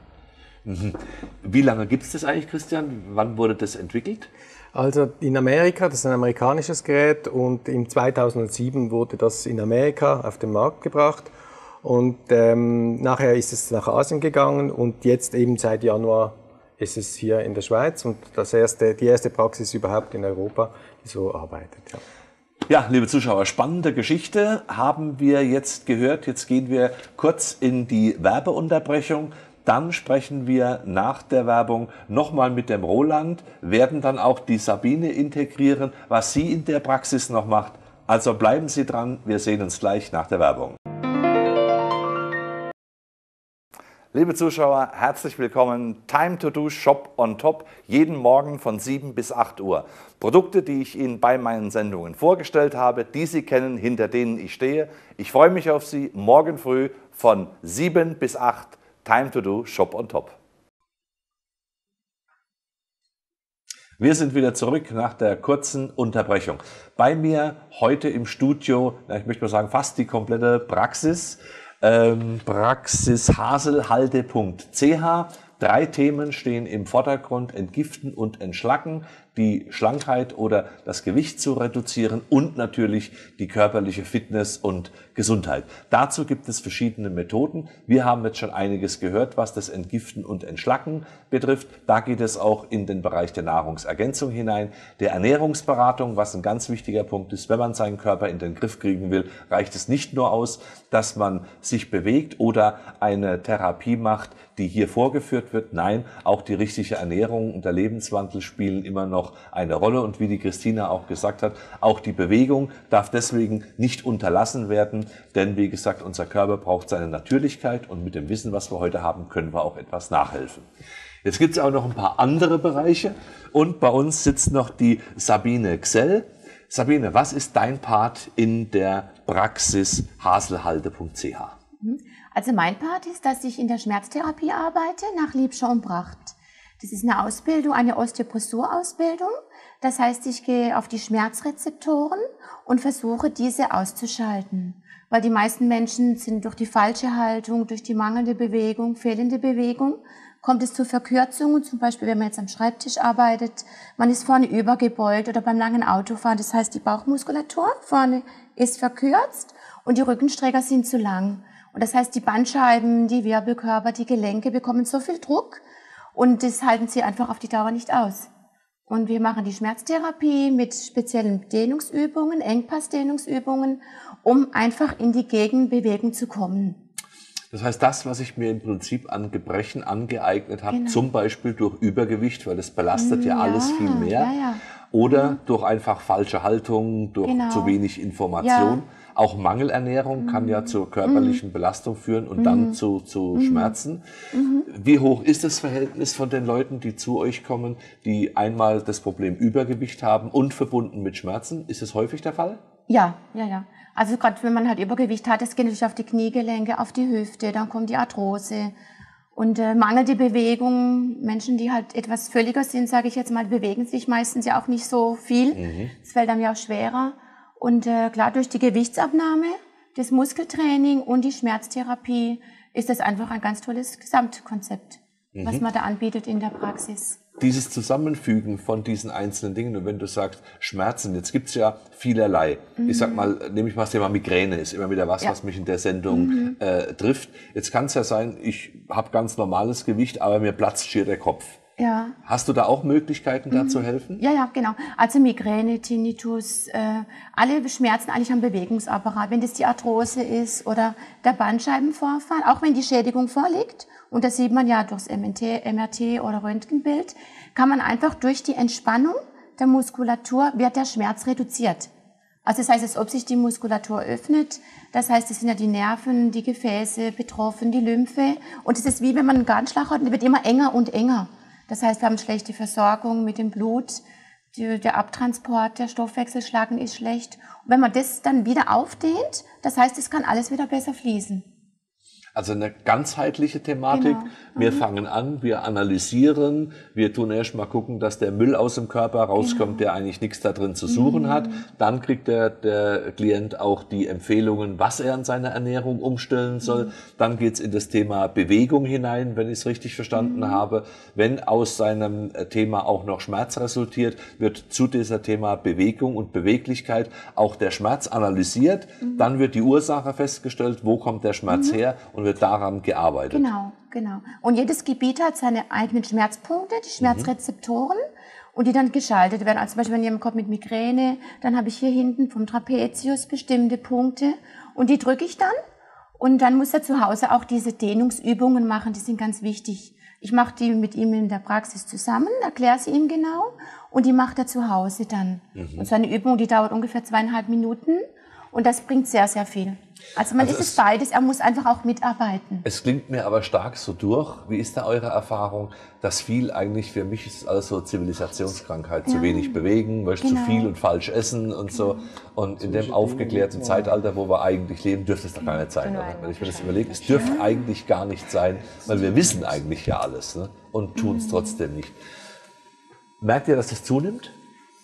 Wie lange gibt es das eigentlich, Christian? Wann wurde das entwickelt? Also in Amerika, das ist ein amerikanisches Gerät und im zweitausendsieben wurde das in Amerika auf den Markt gebracht und ähm, nachher ist es nach Asien gegangen und jetzt eben seit Januar ist es hier in der Schweiz und das erste, die erste Praxis überhaupt in Europa, die so arbeitet. Ja. Ja, liebe Zuschauer, spannende Geschichte haben wir jetzt gehört. Jetzt gehen wir kurz in die Werbeunterbrechung. Dann sprechen wir nach der Werbung nochmal mit dem Roland, werden dann auch die Sabine integrieren, was sie in der Praxis noch macht. Also bleiben Sie dran, wir sehen uns gleich nach der Werbung. Liebe Zuschauer, herzlich willkommen. Time to do Shop on Top, jeden Morgen von sieben bis acht Uhr. Produkte, die ich Ihnen bei meinen Sendungen vorgestellt habe, die Sie kennen, hinter denen ich stehe. Ich freue mich auf Sie morgen früh von sieben bis acht. Time to do Shop on Top. Wir sind wieder zurück nach der kurzen Unterbrechung. Bei mir heute im Studio, na, ich möchte mal sagen, fast die komplette Praxis. Ähm, Praxis haselhalde punkt c h. Drei Themen stehen im Vordergrund: Entgiften und Entschlacken, die Schlankheit oder das Gewicht zu reduzieren und natürlich die körperliche Fitness und Gesundheit. Dazu gibt es verschiedene Methoden. Wir haben jetzt schon einiges gehört, was das Entgiften und Entschlacken betrifft. Da geht es auch in den Bereich der Nahrungsergänzung hinein, der Ernährungsberatung, was ein ganz wichtiger Punkt ist. Wenn man seinen Körper in den Griff kriegen will, reicht es nicht nur aus, dass man sich bewegt oder eine Therapie macht, die hier vorgeführt wird. Nein, auch die richtige Ernährung und der Lebenswandel spielen immer noch eine Rolle. Und wie die Christina auch gesagt hat, auch die Bewegung darf deswegen nicht unterlassen werden. Denn wie gesagt, unser Körper braucht seine Natürlichkeit und mit dem Wissen, was wir heute haben, können wir auch etwas nachhelfen. Jetzt gibt es auch noch ein paar andere Bereiche und bei uns sitzt noch die Sabine Gsell. Sabine, was ist dein Part in der Praxis haselhalde punkt c h? Also mein Part ist, dass ich in der Schmerztherapie arbeite, nach Liebscher und Bracht. Das ist eine Ausbildung, eine Osteopressur-Ausbildung. Das heißt, ich gehe auf die Schmerzrezeptoren und versuche, diese auszuschalten. Weil die meisten Menschen sind durch die falsche Haltung, durch die mangelnde Bewegung, fehlende Bewegung, kommt es zu Verkürzungen. Zum Beispiel, wenn man jetzt am Schreibtisch arbeitet, man ist vorne übergebeugt oder beim langen Autofahren. Das heißt, die Bauchmuskulatur vorne ist verkürzt und die Rückenstrecker sind zu lang. Und das heißt, die Bandscheiben, die Wirbelkörper, die Gelenke bekommen so viel Druck und das halten sie einfach auf die Dauer nicht aus. Und wir machen die Schmerztherapie mit speziellen Dehnungsübungen, Engpassdehnungsübungen, um einfach in die Gegenbewegung zu kommen. Das heißt, das, was ich mir im Prinzip an Gebrechen angeeignet habe, Genau. zum Beispiel durch Übergewicht, weil das belastet ja, Ja, alles viel mehr, ja, ja. oder durch einfach falsche Haltung, durch Genau. zu wenig Information. Ja. Auch Mangelernährung kann ja zur körperlichen Belastung führen und dann zu, zu Schmerzen. Wie hoch ist das Verhältnis von den Leuten, die zu euch kommen, die einmal das Problem Übergewicht haben und verbunden mit Schmerzen? Ist das häufig der Fall? Ja, ja, ja. Also gerade wenn man halt Übergewicht hat, das geht natürlich auf die Kniegelenke, auf die Hüfte, dann kommt die Arthrose und äh, mangelnde Bewegung. Menschen, die halt etwas völliger sind, sage ich jetzt mal, bewegen sich meistens ja auch nicht so viel. Es fällt einem ja auch schwerer. Und äh, klar, durch die Gewichtsabnahme, das Muskeltraining und die Schmerztherapie ist das einfach ein ganz tolles Gesamtkonzept, mhm. was man da anbietet in der Praxis. Dieses Zusammenfügen von diesen einzelnen Dingen, und wenn du sagst Schmerzen, jetzt gibt's ja vielerlei. Mhm. Ich sag mal, nehme ich mal das Thema Migräne, ist immer wieder was, ja. was mich in der Sendung mhm. äh, trifft. Jetzt kann es ja sein, ich habe ganz normales Gewicht, aber mir platzt schier der Kopf. Ja. Hast du da auch Möglichkeiten, da mhm. zu helfen? Ja, ja, genau. Also Migräne, Tinnitus, äh, alle Schmerzen eigentlich am Bewegungsapparat. Wenn das die Arthrose ist oder der Bandscheibenvorfall, auch wenn die Schädigung vorliegt, und das sieht man ja durchs M R T oder Röntgenbild, kann man einfach durch die Entspannung der Muskulatur wird der Schmerz reduziert. Also das heißt, als ob sich die Muskulatur öffnet. Das heißt, es sind ja die Nerven, die Gefäße betroffen, die Lymphe. Und es ist wie wenn man einen Gartenschlauch hat, der wird immer enger und enger. Das heißt, wir haben schlechte Versorgung mit dem Blut, die, der Abtransport, der Stoffwechselschlagen ist schlecht. Und wenn man das dann wieder aufdehnt, das heißt, es kann alles wieder besser fließen. Also eine ganzheitliche Thematik. Genau. Wir mhm. fangen an, wir analysieren, wir tun erst mal gucken, dass der Müll aus dem Körper rauskommt, genau. der eigentlich nichts da drin zu suchen mhm. hat. Dann kriegt der, der Klient auch die Empfehlungen, was er an seiner Ernährung umstellen soll. Mhm. Dann geht's in das Thema Bewegung hinein, wenn ich es richtig verstanden mhm. habe. Wenn aus seinem Thema auch noch Schmerz resultiert, wird zu dieser Thema Bewegung und Beweglichkeit auch der Schmerz analysiert. Mhm. Dann wird die Ursache festgestellt, wo kommt der Schmerz mhm. her, und wird daran gearbeitet. Genau, genau. Und jedes Gebiet hat seine eigenen Schmerzpunkte, die Schmerzrezeptoren, mhm. und die dann geschaltet werden. Also zum Beispiel, wenn jemand kommt mit Migräne, dann habe ich hier hinten vom Trapezius bestimmte Punkte und die drücke ich dann. Und dann muss er zu Hause auch diese Dehnungsübungen machen, die sind ganz wichtig. Ich mache die mit ihm in der Praxis zusammen, erkläre sie ihm genau und die macht er zu Hause dann. Mhm. Und so eine Übung, die dauert ungefähr zweieinhalb Minuten. Und das bringt sehr, sehr viel. Also man also ist es beides, er muss einfach auch mitarbeiten. Es klingt mir aber stark so durch. Wie ist da eure Erfahrung, dass viel eigentlich, für mich ist alles so Zivilisationskrankheit, ja. zu wenig bewegen, genau. zu viel und falsch essen und so. Und in dem aufgeklärten Zeitalter, wo wir eigentlich leben, dürfte es doch gar nicht sein. Oder? Wenn ich mir das überlege, es dürfte ja. eigentlich gar nicht sein, weil wir wissen eigentlich ja alles, ne? Und tun es trotzdem nicht. Merkt ihr, dass das zunimmt?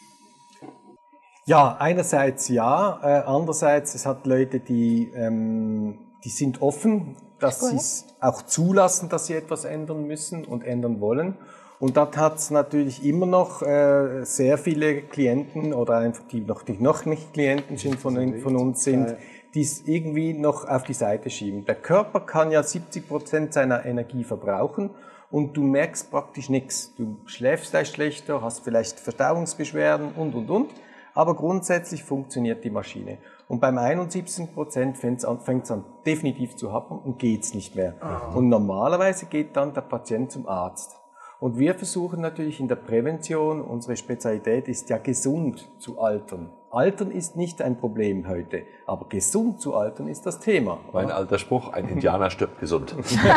Ja, einerseits ja, äh, andererseits, es hat Leute, die, ähm, die sind offen, dass sie es auch zulassen, dass sie etwas ändern müssen und ändern wollen. Und dort hat es natürlich immer noch äh, sehr viele Klienten oder einfach die noch, die noch nicht Klienten sind von, von uns sind, die es irgendwie noch auf die Seite schieben. Der Körper kann ja siebzig Prozent seiner Energie verbrauchen. Und du merkst praktisch nichts. Du schläfst vielleicht schlechter, hast vielleicht Verdauungsbeschwerden und, und, und. Aber grundsätzlich funktioniert die Maschine. Und beim einundsiebzig Prozent fängt es an, fängt's an definitiv zu happen und geht's nicht mehr. Aha. Und normalerweise geht dann der Patient zum Arzt. Und wir versuchen natürlich in der Prävention, unsere Spezialität ist ja gesund zu altern. Altern ist nicht ein Problem heute, aber gesund zu altern ist das Thema. Mein alter Spruch, ein Indianer stirbt gesund.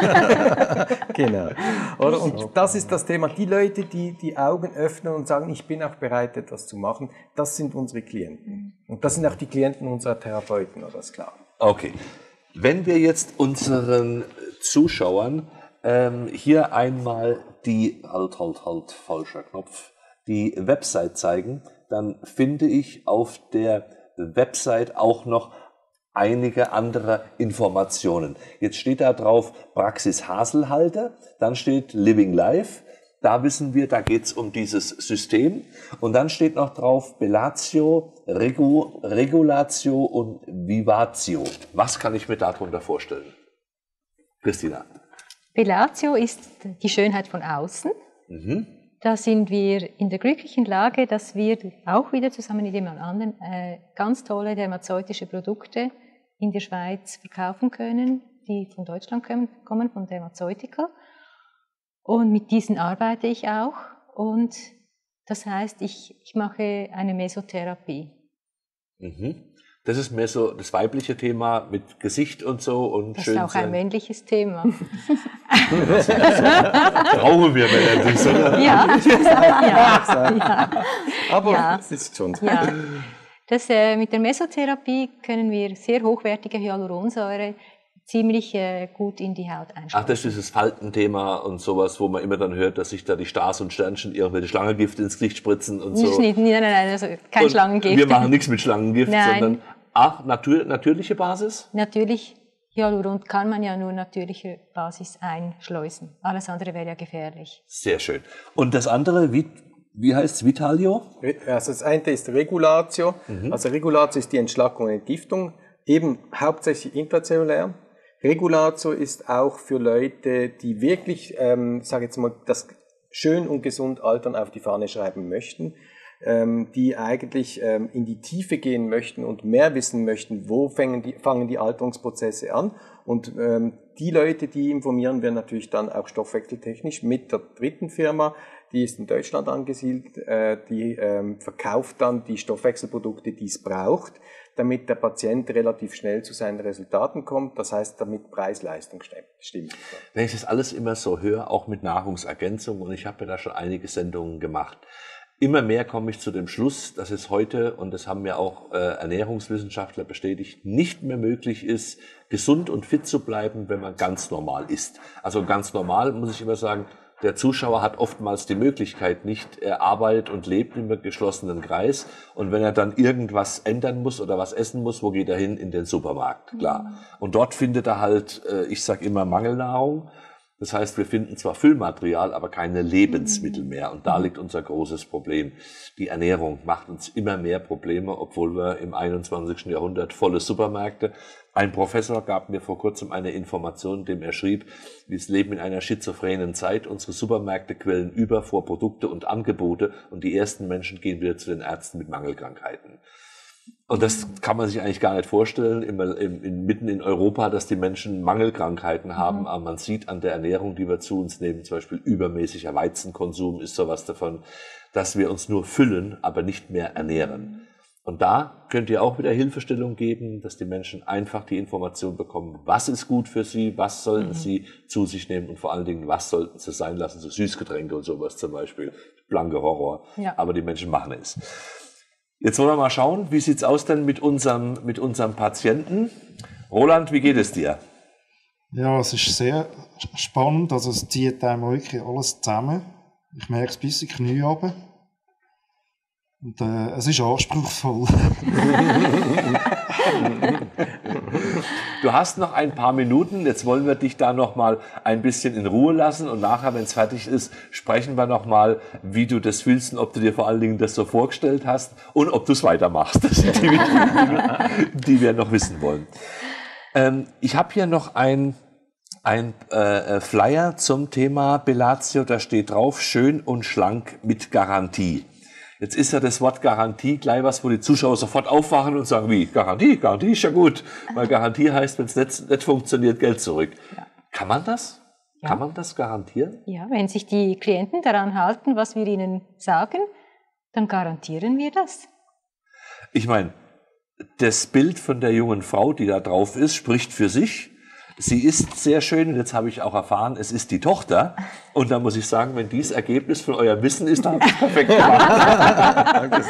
Genau. Oder? Und das ist das Thema. Die Leute, die die Augen öffnen und sagen, ich bin auch bereit, etwas zu machen, das sind unsere Klienten. Und das sind auch die Klienten unserer Therapeuten, das ist klar. Okay. Wenn wir jetzt unseren Zuschauern ähm, hier einmal die, halt, halt, halt, falscher Knopf, die Website zeigen, dann finde ich auf der Website auch noch einige andere Informationen. Jetzt steht da drauf Praxis Haselhalter, dann steht Living Life, da wissen wir, da geht's um dieses System und dann steht noch drauf Bellatio, Regu, Regulatio und Vivatio. Was kann ich mir darunter vorstellen? Christina. Bellatio ist die Schönheit von außen. Mhm. Da sind wir in der glücklichen Lage, dass wir auch wieder zusammen mit jemand anderem äh, ganz tolle dermazeutische Produkte in der Schweiz verkaufen können, die von Deutschland kommen, kommen von Dermazeutica. Und mit diesen arbeite ich auch. Und das heißt, ich, ich mache eine Mesotherapie. Mhm. Das ist mehr so das weibliche Thema mit Gesicht und so. Und das schön ist auch sein. Ein männliches Thema. Brauchen wir Männer nicht, oder? Ja, ja, ja. Aber ja. es ist schon. Ja. Das, äh, mit der Mesotherapie können wir sehr hochwertige Hyaluronsäure ziemlich äh, gut in die Haut einschleusen. Ach, das ist dieses Faltenthema und sowas, wo man immer dann hört, dass sich da die Stars und Sternchen irgendwelche Schlangengift ins Gesicht spritzen und so. Nicht, nein, nein, nein, also kein und Schlangengift. Wir machen nichts mit Schlangengift, Nein. sondern ach, natür natürliche Basis? Natürlich, Hyaluron kann man ja nur natürliche Basis einschleusen. Alles andere wäre ja gefährlich. Sehr schön. Und das andere, wie, wie heißt es, Vitalio? Also das eine ist Regulatio. Mhm. Also Regulatio ist die Entschlackung und Entgiftung, eben hauptsächlich intrazellulär. Regulatio ist auch für Leute, die wirklich, ähm, sage jetzt mal, das schön und gesund Altern auf die Fahne schreiben möchten, ähm, die eigentlich ähm, in die Tiefe gehen möchten und mehr wissen möchten, wo fangen die, fangen die Alterungsprozesse an. Und ähm, die Leute, die informieren wir natürlich dann auch stoffwechseltechnisch mit der dritten Firma, die ist in Deutschland angesiedelt, äh, die ähm, verkauft dann die Stoffwechselprodukte, die es braucht, damit der Patient relativ schnell zu seinen Resultaten kommt, das heißt, damit Preis-Leistung stimmt. Wenn ich das alles immer so höre, auch mit Nahrungsergänzung, und ich habe ja da schon einige Sendungen gemacht, immer mehr komme ich zu dem Schluss, dass es heute, und das haben mir auch äh, Ernährungswissenschaftler bestätigt, nicht mehr möglich ist, gesund und fit zu bleiben, wenn man ganz normal isst. Also ganz normal, muss ich immer sagen, der Zuschauer hat oftmals die Möglichkeit nicht, er arbeitet und lebt in einem geschlossenen Kreis, und wenn er dann irgendwas ändern muss oder was essen muss, wo geht er hin? In den Supermarkt, klar. Und dort findet er halt, ich sag immer, Mangelnahrung. Das heißt, wir finden zwar Füllmaterial, aber keine Lebensmittel mehr, und da liegt unser großes Problem. Die Ernährung macht uns immer mehr Probleme, obwohl wir im einundzwanzigsten Jahrhundert volle Supermärkte. Ein Professor gab mir vor kurzem eine Information, in dem er schrieb, wir leben in einer schizophrenen Zeit, unsere Supermärkte quellen über vor Produkte und Angebote, und die ersten Menschen gehen wieder zu den Ärzten mit Mangelkrankheiten. Und das kann man sich eigentlich gar nicht vorstellen, immer in, in, mitten in Europa, dass die Menschen Mangelkrankheiten haben, mhm. aber man sieht an der Ernährung, die wir zu uns nehmen, zum Beispiel übermäßiger Weizenkonsum ist sowas davon, dass wir uns nur füllen, aber nicht mehr ernähren. Und da könnt ihr auch wieder Hilfestellung geben, dass die Menschen einfach die Information bekommen, was ist gut für sie, was sollten mhm. sie zu sich nehmen, und vor allen Dingen, was sollten sie sein lassen, so Süßgetränke und sowas zum Beispiel, blanke Horror, ja. aber die Menschen machen es. Jetzt wollen wir mal schauen, wie sieht's aus denn mit unserem, mit unserem Patienten? Roland, wie geht es dir? Ja, es ist sehr spannend, also es zieht einem wirklich alles zusammen. Ich merke es bis in die Knie runter. Und äh, es ist anspruchsvoll. Du hast noch ein paar Minuten, jetzt wollen wir dich da noch mal ein bisschen in Ruhe lassen, und nachher, wenn es fertig ist, sprechen wir noch mal, wie du das fühlst und ob du dir vor allen Dingen das so vorgestellt hast und ob du es weitermachst. Das sind die wichtigen Dinge, die wir noch wissen wollen. Ähm, ich habe hier noch ein, ein äh, Flyer zum Thema Bellatio, da steht drauf, schön und schlank mit Garantie. Jetzt ist ja das Wort Garantie gleich was, wo die Zuschauer sofort aufwachen und sagen, wie, Garantie? Garantie ist ja gut. Weil Garantie heißt, wenn es nicht, nicht funktioniert, Geld zurück. Ja. Kann man das? Ja. Kann man das garantieren? Ja, wenn sich die Klienten daran halten, was wir ihnen sagen, dann garantieren wir das. Ich meine, das Bild von der jungen Frau, die da drauf ist, spricht für sich. Sie ist sehr schön, und jetzt habe ich auch erfahren, es ist die Tochter. Und da muss ich sagen, wenn dies Ergebnis von eurem Wissen ist, dann habe ich es perfekt gemacht.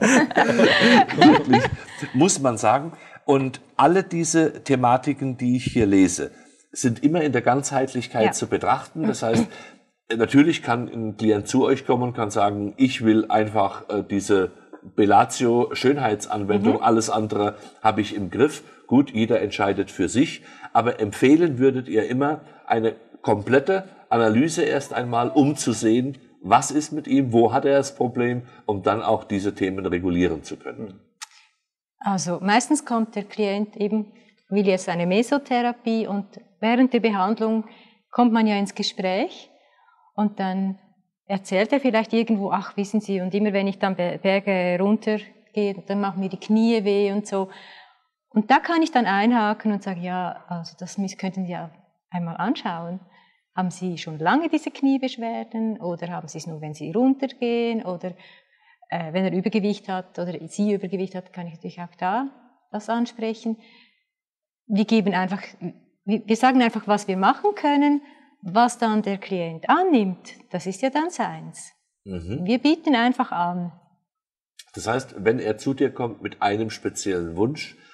Wirklich, muss man sagen. Und alle diese Thematiken, die ich hier lese, sind immer in der Ganzheitlichkeit ja. zu betrachten. Das heißt, natürlich kann ein Klient zu euch kommen und kann sagen, ich will einfach äh, diese Bellatio Schönheitsanwendung, mhm. alles andere habe ich im Griff. Gut, jeder entscheidet für sich, aber empfehlen würdet ihr immer eine komplette Analyse erst einmal, um zu sehen, was ist mit ihm, wo hat er das Problem, um dann auch diese Themen regulieren zu können. Also meistens kommt der Klient eben, will jetzt eine Mesotherapie, und während der Behandlung kommt man ja ins Gespräch, und dann erzählt er vielleicht irgendwo, ach wissen Sie, und immer wenn ich dann Berge runtergehe, dann machen mir die Knie weh und so. Und da kann ich dann einhaken und sagen, ja, also das könnten Sie ja einmal anschauen. Haben Sie schon lange diese Kniebeschwerden, oder haben Sie es nur, wenn Sie runtergehen, oder äh, wenn er Übergewicht hat oder sie Übergewicht hat, kann ich natürlich auch da das ansprechen. Wir geben einfach, wir sagen einfach, was wir machen können, was dann der Klient annimmt, das ist ja dann seins. Mhm. Wir bieten einfach an. Das heißt, wenn er zu dir kommt mit einem speziellen Wunsch,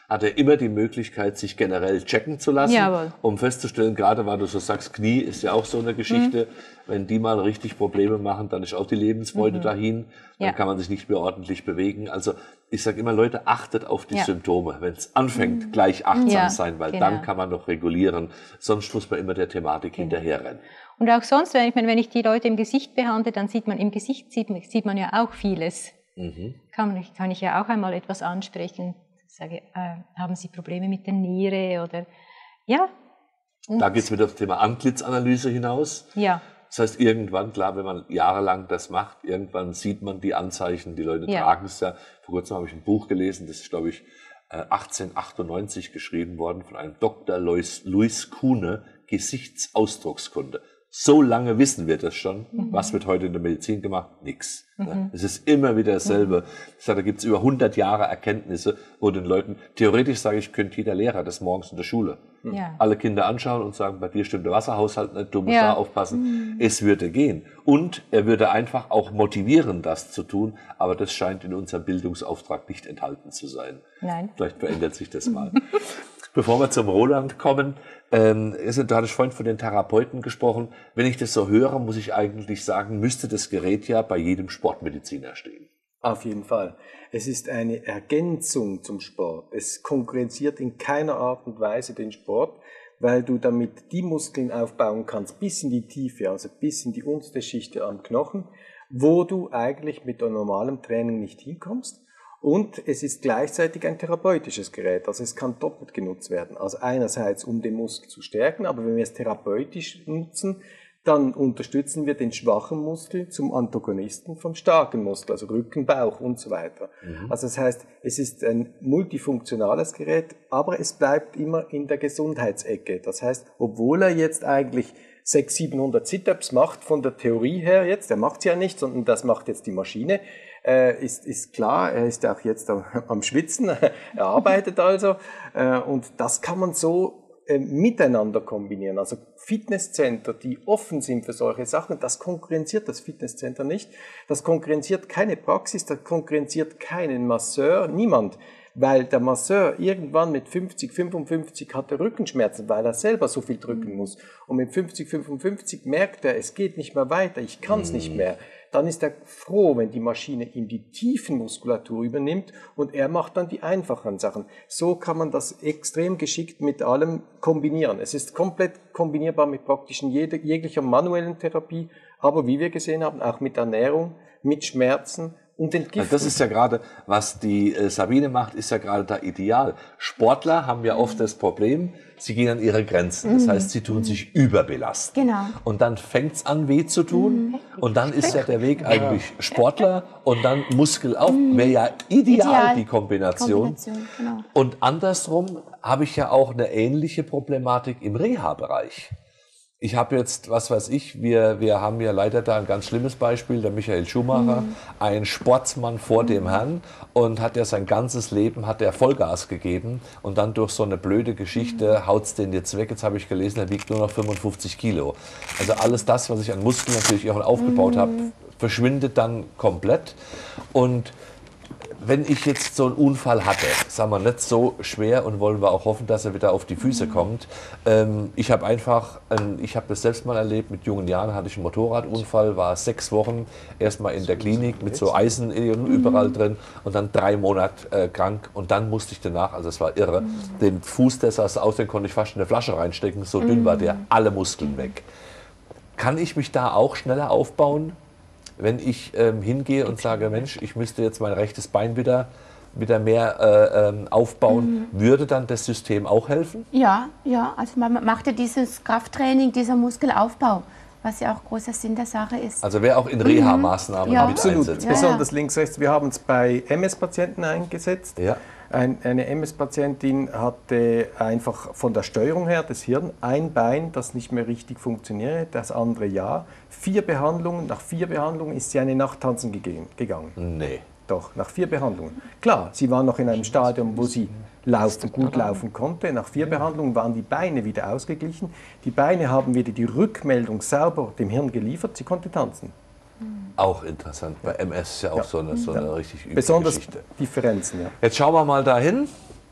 hat er immer die Möglichkeit, sich generell checken zu lassen, Jawohl. um festzustellen, gerade weil du so sagst, Knie ist ja auch so eine Geschichte, mhm. wenn die mal richtig Probleme machen, dann ist auch die Lebensfreude mhm. dahin, dann ja. kann man sich nicht mehr ordentlich bewegen. Also ich sage immer, Leute, achtet auf die ja. Symptome. Wenn es anfängt, mhm. gleich achtsam ja, sein, weil genau. dann kann man noch regulieren, sonst muss man immer der Thematik genau. hinterherrennen. Und auch sonst, wenn ich, wenn ich die Leute im Gesicht behandle, dann sieht man im Gesicht sieht, sieht man ja auch vieles. Mhm. Kann, man, kann ich ja auch einmal etwas ansprechen. Sage, äh, haben Sie Probleme mit der Niere oder ja. Und da geht es mit dem Thema Antlitzanalyse hinaus. Ja. Das heißt, irgendwann, klar, wenn man jahrelang das macht, irgendwann sieht man die Anzeichen, die Leute ja. tragen es ja. Vor kurzem habe ich ein Buch gelesen, das ist, glaube ich, achtzehnhundertachtundneunzig geschrieben worden von einem Doktor Louis, Louis Kuhne, Gesichtsausdruckskunde. So lange wissen wir das schon. Mhm. Was wird heute in der Medizin gemacht? Nix. Mhm. Es ist immer wieder dasselbe. Ich sage, da gibt es über hundert Jahre Erkenntnisse, wo den Leuten, theoretisch sage ich, könnte jeder Lehrer das morgens in der Schule. Ja. Alle Kinder anschauen und sagen, bei dir stimmt der Wasserhaushalt nicht, du musst ja. da aufpassen. Mhm. Es würde gehen. Und er würde einfach auch motivieren, das zu tun, aber das scheint in unserem Bildungsauftrag nicht enthalten zu sein. Nein. Vielleicht verändert sich das mal. Bevor wir zum Roland kommen, ähm, du hattest vorhin von den Therapeuten gesprochen. Wenn ich das so höre, muss ich eigentlich sagen, müsste das Gerät ja bei jedem Sportmediziner stehen. Auf jeden Fall. Es ist eine Ergänzung zum Sport. Es konkurrenziert in keiner Art und Weise den Sport, weil du damit die Muskeln aufbauen kannst, bis in die Tiefe, also bis in die unterste Schicht am Knochen, wo du eigentlich mit einem normalen Training nicht hinkommst. Und es ist gleichzeitig ein therapeutisches Gerät, also es kann doppelt genutzt werden. Also einerseits, um den Muskel zu stärken, aber wenn wir es therapeutisch nutzen, dann unterstützen wir den schwachen Muskel zum Antagonisten vom starken Muskel, also Rücken, Bauch und so weiter. Mhm. Also das heißt, es ist ein multifunktionales Gerät, aber es bleibt immer in der Gesundheitsecke. Das heißt, obwohl er jetzt eigentlich sechshundert, siebenhundert Sit-Ups macht von der Theorie her jetzt, der macht es ja nicht, sondern das macht jetzt die Maschine, Äh, ist, ist klar, er ist auch jetzt am, am Schwitzen, er arbeitet also äh, und das kann man so äh, miteinander kombinieren. Also Fitnesscenter, die offen sind für solche Sachen, das konkurrenziert das Fitnesscenter nicht, das konkurrenziert keine Praxis, das konkurrenziert keinen Masseur, niemand. Weil der Masseur irgendwann mit fünfzig, fünfundfünfzig hatte Rückenschmerzen, weil er selber so viel drücken muss. Und mit fünfzig, fünfundfünfzig merkt er, es geht nicht mehr weiter, ich kann es nicht mehr. Dann ist er froh, wenn die Maschine ihm die Tiefenmuskulatur übernimmt und er macht dann die einfachen Sachen. So kann man das extrem geschickt mit allem kombinieren. Es ist komplett kombinierbar mit praktisch jede, jeglicher manuellen Therapie, aber wie wir gesehen haben, auch mit Ernährung, mit Schmerzen, und Entgiftung. Also das ist ja gerade, was die äh, Sabine macht, ist ja gerade da ideal. Sportler haben ja oft das Problem, sie gehen an ihre Grenzen. Das heißt, sie tun sich überbelasten. Genau. Und dann fängt's an, weh zu tun. Mhm. Und dann ist ja der Weg eigentlich Sportler und dann Muskelauf. Mhm. Wäre ja ideal, ideal, die Kombination. Kombination genau. Und andersrum habe ich ja auch eine ähnliche Problematik im Reha-Bereich. Ich habe jetzt, was weiß ich, wir, wir haben ja leider da ein ganz schlimmes Beispiel, der Michael Schumacher, mhm. ein Sportsmann vor mhm. dem Herrn und hat ja sein ganzes Leben, hat er Vollgas gegeben und dann durch so eine blöde Geschichte mhm. haut's den jetzt weg. Jetzt habe ich gelesen, er wiegt nur noch fünfundfünfzig Kilo. Also alles das, was ich an Muskeln natürlich auch aufgebaut mhm. habe, verschwindet dann komplett. Und wenn ich jetzt so einen Unfall hatte, sagen wir nicht so schwer und wollen wir auch hoffen, dass er wieder auf die Füße mhm. kommt. Ähm, ich habe einfach, ähm, ich habe das selbst mal erlebt, mit jungen Jahren hatte ich einen Motorradunfall, war sechs Wochen erstmal in der Klinik mit so Eisen überall drin und dann drei Monate äh, krank und dann musste ich danach, also es war irre, mhm. den Fuß, der saß aus, den konnte ich fast in eine Flasche reinstecken, so mhm. dünn war der, alle Muskeln weg. Kann ich mich da auch schneller aufbauen? Wenn ich ähm, hingehe und sage, Mensch, ich müsste jetzt mein rechtes Bein wieder, wieder mehr äh, ähm, aufbauen, mhm. würde dann das System auch helfen? Ja, ja, also man macht ja dieses Krafttraining, dieser Muskelaufbau, was ja auch großer Sinn der Sache ist. Also wäre auch in Reha-Maßnahmen mhm. ja. mit Absolut, einsetzen. besonders links, rechts. Wir haben es bei M S-Patienten eingesetzt. Ja. Ein, eine M S-Patientin hatte einfach von der Steuerung her das Hirn ein Bein, das nicht mehr richtig funktioniert, das andere ja. Vier Behandlungen, nach vier Behandlungen ist sie eine Nacht tanzen gegangen. Nee. Doch, nach vier Behandlungen. Klar, sie war noch in einem Stadium, wo sie laufen, gut laufen konnte. Nach vier Behandlungen waren die Beine wieder ausgeglichen. Die Beine haben wieder die Rückmeldung sauber dem Hirn geliefert, sie konnte tanzen. Auch interessant. Bei M S ist ja auch ja. so eine, so eine ja. richtig übliche Besonders Geschichte. Differenzen, ja. Jetzt schauen wir mal dahin.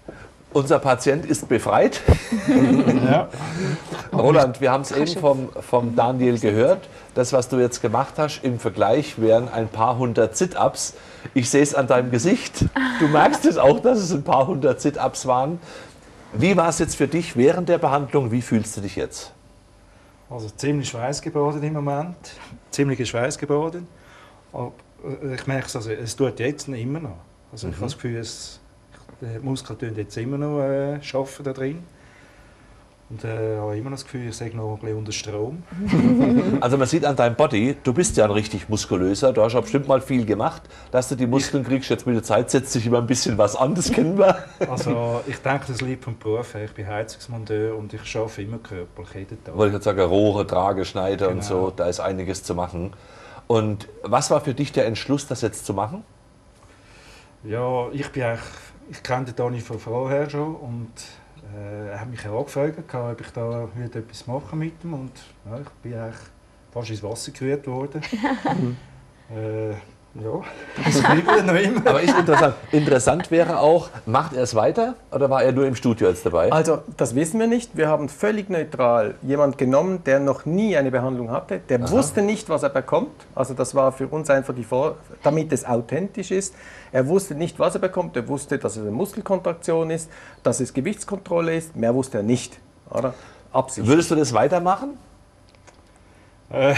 Unser Patient ist befreit. Ja. Roland, wir haben es eben vom, vom Daniel gehört. Das, was du jetzt gemacht hast, im Vergleich wären ein paar hundert Sit-Ups. Ich sehe es an deinem Gesicht. Du merkst es auch, dass es ein paar hundert Sit-Ups waren. Wie war es jetzt für dich während der Behandlung? Wie fühlst du dich jetzt? Also ziemlich schweißgebadet im Moment. Ziemlich schweißgebadet. Aber ich merke es, also, es tut jetzt noch immer noch. Also ich mhm. habe das Gefühl, es, die Muskeln tun jetzt immer noch äh, arbeiten da drin. Und äh, ich habe immer noch das Gefühl, ich sehe noch ein bisschen unter Strom. Also man sieht an deinem Body, du bist ja ein richtig muskulöser. Du hast ja bestimmt mal viel gemacht, dass du die Muskeln kriegst. Jetzt mit der Zeit setzt sich immer ein bisschen was an, das kennen wir. Also ich denke, das liegt vom Beruf her. Ich bin Heizungsmonteur und ich arbeite immer körperlich, jeden Tag. Wollte ich jetzt sagen, Rohre, Trage, Schneide Genau. und so, da ist einiges zu machen. Und was war für dich der Entschluss, das jetzt zu machen? Ja, ich bin eigentlich, ich kenne den Dani von vorher schon und äh, er hat mich auch gefragt, ob ich da wieder etwas machen mit ihm und ja, ich bin eigentlich fast ins Wasser gerührt worden. äh, ja, das kribbelt noch immer. Aber ist interessant. Interessant wäre auch, macht er es weiter oder war er nur im Studio jetzt dabei? Also, das wissen wir nicht. Wir haben völlig neutral jemanden genommen, der noch nie eine Behandlung hatte. Der Aha. wusste nicht, was er bekommt. Also, das war für uns einfach die Vor... damit es authentisch ist. Er wusste nicht, was er bekommt. Er wusste, dass es eine Muskelkontraktion ist, dass es Gewichtskontrolle ist. Mehr wusste er nicht. Oder? Absicht. Würdest du das weitermachen? Äh.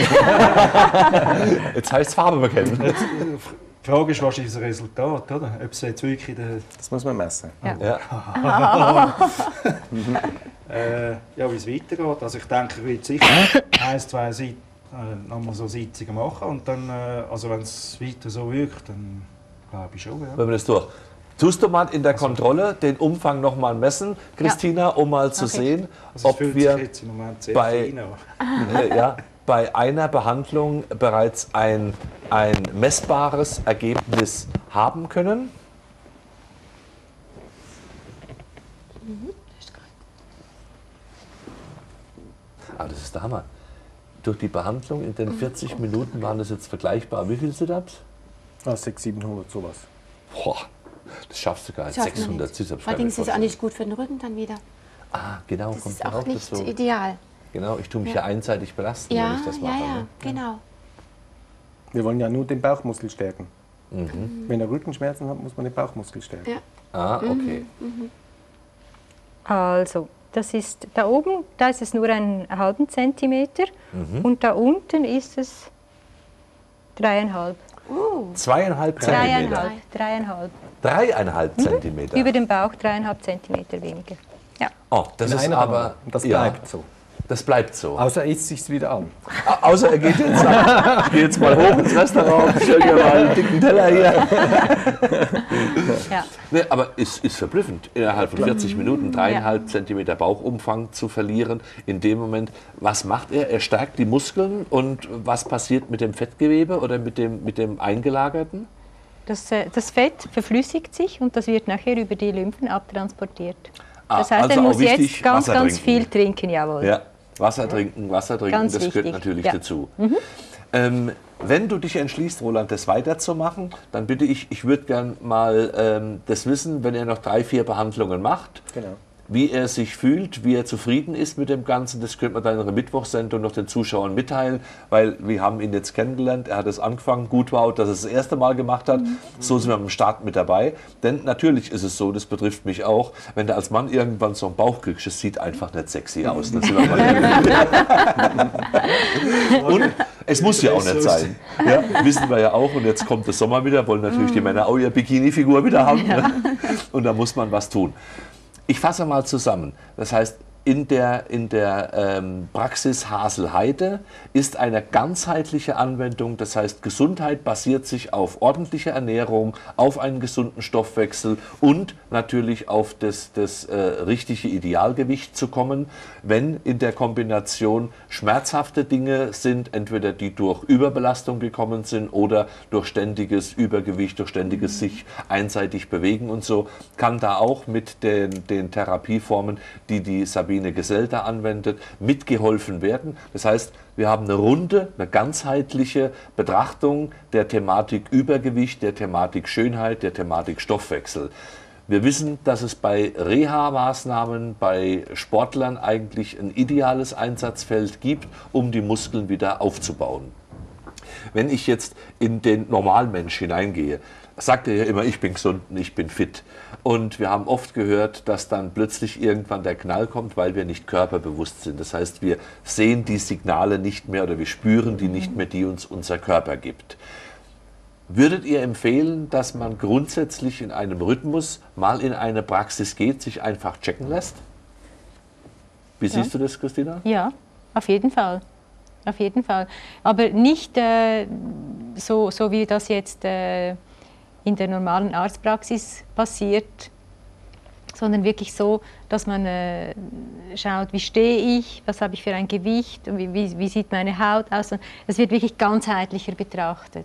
Jetzt heißt es Farbe bekennen. Jetzt, die Frage ist wahrscheinlich das Resultat, oder? Ob es jetzt wirklich der... Das muss man messen. Ja. Ja. äh, ja, wie es weitergeht. Also ich denke, ich werde sicher ein, zwei Sit äh, nochmal so Sitzungen machen und dann, äh, also wenn es weiter so wirkt, dann glaube ich schon, ja. Wenn wir das durch. Tust du mal in der Kontrolle den Umfang noch mal messen, Christina, um mal zu Okay. sehen, Also es ob fühlt wir sich jetzt im Moment sehr bei, fein an. äh, ja, bei einer Behandlung bereits ein, ein messbares Ergebnis haben können. Aber das ist der Hammer. Durch die Behandlung in den vierzig Minuten waren das jetzt vergleichbar. Wie viel Sit-Ups? Ah, sechshundert, siebenhundert, sowas. Boah, das schaffst du gar nicht. Schafft man sechshundert nicht. Sit-Ups. Allerdings ist es auch nicht gut für den Rücken dann wieder. Ah, genau. Das kommt ist auch noch nicht dazu. ideal. Genau, ich tue mich Ja. ja, einseitig belasten, wenn Ja, ich das ja, mache. ja, Ne? genau. Wir wollen ja nur den Bauchmuskel stärken. Mhm. Wenn er Rückenschmerzen hat, muss man den Bauchmuskel stärken. Ja. Ah, okay. Also, das ist da oben, da ist es nur einen halben Zentimeter Mhm. und da unten ist es dreieinhalb. Uh, Zweieinhalb Zentimeter. Dreieinhalb, dreieinhalb. Dreieinhalb Zentimeter. Über dem Bauch dreieinhalb Zentimeter weniger. Ja. Oh, das In ist einer aber. Behandlung. Und das ja, bleibt so. Das bleibt so. Außer er isst sich's wieder an. Au- Außer er geht jetzt, geht jetzt mal hoch ins Restaurant, stell dir mal einen dicken Teller hier. Ja. Nee, aber es ist verblüffend, innerhalb von vierzig Minuten dreieinhalb Zentimeter Bauchumfang zu verlieren. In dem Moment, was macht er? Er stärkt die Muskeln und was passiert mit dem Fettgewebe oder mit dem, mit dem Eingelagerten? Das, äh, das Fett verflüssigt sich und das wird nachher über die Lymphen abtransportiert. Ah, Das heißt, also er auch muss wichtig, jetzt ganz, Wasser ganz trinken. viel trinken, jawohl. Ja, Wasser trinken, Wasser trinken, Ganz das gehört wichtig, natürlich ja. dazu. Ähm, wenn du dich entschließt, Roland, das weiterzumachen, dann bitte ich, ich würde gern mal ähm, das wissen, wenn er noch drei, vier Behandlungen macht, Genau. wie er sich fühlt, wie er zufrieden ist mit dem Ganzen. Das könnte man dann in der Mittwochssendung noch den Zuschauern mitteilen, weil wir haben ihn jetzt kennengelernt. Er hat es angefangen, gut war, dass er es das erste Mal gemacht hat. So sind wir am Start mit dabei. Denn natürlich ist es so, das betrifft mich auch, wenn du als Mann irgendwann so einen Bauch kriegst, das sieht einfach nicht sexy aus. Das sind wir mal ehrlich. Und es muss ja auch nicht sein. Ja, wissen wir ja auch. Und jetzt kommt der Sommer wieder, wollen natürlich die Männer auch ihre Bikini-Figur wieder haben. Ne? Und da muss man was tun. Ich fasse mal zusammen. Das heißt, in der, in der ähm, Praxis Hasel-Heide ist eine ganzheitliche Anwendung. Das heißt, Gesundheit basiert sich auf ordentlicher Ernährung, auf einen gesunden Stoffwechsel und natürlich auf das, das äh, richtige Idealgewicht zu kommen. Wenn in der Kombination schmerzhafte Dinge sind, entweder die durch Überbelastung gekommen sind oder durch ständiges Übergewicht, durch ständiges sich einseitig bewegen und so, kann da auch mit den, den Therapieformen, die die Sabine Gesellter anwendet, mitgeholfen werden. Das heißt, wir haben eine runde, eine ganzheitliche Betrachtung der Thematik Übergewicht, der Thematik Schönheit, der Thematik Stoffwechsel. Wir wissen, dass es bei Reha-Maßnahmen bei Sportlern eigentlich ein ideales Einsatzfeld gibt, um die Muskeln wieder aufzubauen. Wenn ich jetzt in den Normalmensch hineingehe, sagt er ja immer, ich bin gesund und ich bin fit. Und wir haben oft gehört, dass dann plötzlich irgendwann der Knall kommt, weil wir nicht körperbewusst sind. Das heißt, wir sehen die Signale nicht mehr oder wir spüren die nicht mehr, die uns unser Körper gibt. Würdet ihr empfehlen, dass man grundsätzlich in einem Rhythmus mal in eine Praxis geht, sich einfach checken lässt? Wie Ja. siehst du das, Christina? Ja, auf jeden Fall. Auf jeden Fall. Aber nicht äh, so, so, wie das jetzt äh, in der normalen Arztpraxis passiert, sondern wirklich so, dass man äh, schaut, wie stehe ich, was habe ich für ein Gewicht, wie, wie, wie sieht meine Haut aus. Es wird wirklich ganzheitlicher betrachtet.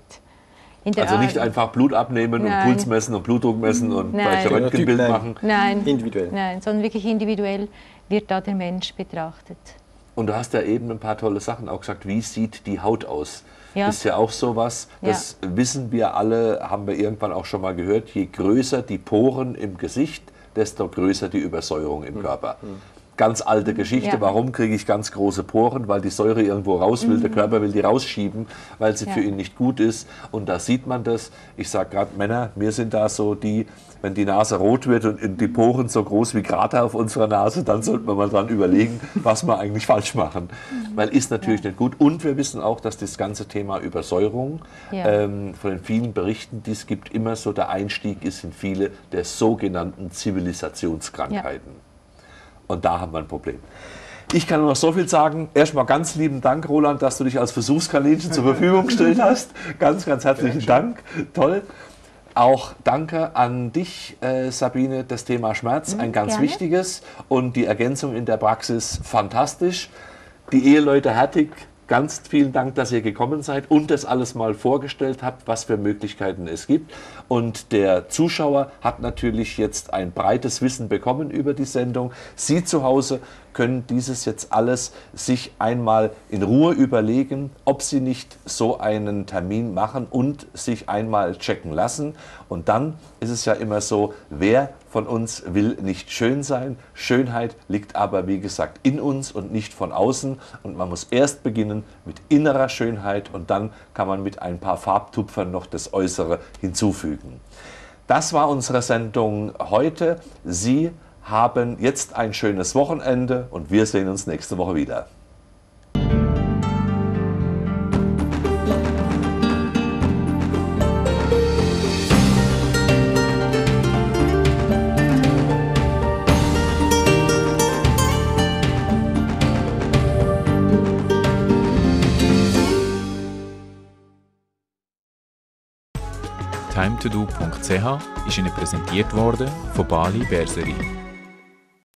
In der Also nicht Ar- einfach Blut abnehmen Nein. und Puls messen und Blutdruck messen und Nein. vielleicht ein Röntgenbild Nein. machen. Nein, Individuell. nein, sondern wirklich individuell wird da der Mensch betrachtet. Und du hast ja eben ein paar tolle Sachen auch gesagt. Wie sieht die Haut aus? Ja. Ist ja auch sowas, das wissen wir alle, haben wir irgendwann auch schon mal gehört. Je größer die Poren im Gesicht, desto größer die Übersäuerung im Körper. Ganz alte Geschichte. Ja. Warum kriege ich ganz große Poren? Weil die Säure irgendwo raus will. Der Körper will die rausschieben, weil sie Ja. für ihn nicht gut ist. Und da sieht man das. Ich sage gerade Männer, wir sind da so die, wenn die Nase rot wird und die Poren so groß wie Krater auf unserer Nase, dann sollten wir mal dran überlegen, was wir eigentlich falsch machen. Weil ist natürlich nicht gut. Und wir wissen auch, dass das ganze Thema Übersäuerung Ja. ähm, von den vielen Berichten, die es gibt, immer so der Einstieg ist in viele der sogenannten Zivilisationskrankheiten. Und da haben wir ein Problem. Ich kann nur noch so viel sagen. Erstmal ganz lieben Dank, Roland, dass du dich als Versuchskaninchen zur Verfügung gestellt hast. Ganz, ganz herzlichen Dank. Toll. Auch danke an dich, äh, Sabine. Das Thema Schmerz, ein ganz gerne. wichtiges. Und die Ergänzung in der Praxis fantastisch. Die Eheleute Hertig, ganz vielen Dank, dass ihr gekommen seid und das alles mal vorgestellt habt, was für Möglichkeiten es gibt. Und der Zuschauer hat natürlich jetzt ein breites Wissen bekommen über die Sendung. Sie zu Hause können dieses jetzt alles sich einmal in Ruhe überlegen, ob Sie nicht so einen Termin machen und sich einmal checken lassen. Und dann ist es ja immer so, wer von uns will nicht schön sein. Schönheit liegt aber, wie gesagt, in uns und nicht von außen. Und man muss erst beginnen mit innerer Schönheit und dann kann man mit ein paar Farbtupfern noch das Äußere hinzufügen. Das war unsere Sendung heute. Sie haben jetzt ein schönes Wochenende und wir sehen uns nächste Woche wieder. time to do punkt c h ist Ihnen präsentiert worden von Bali Berserie.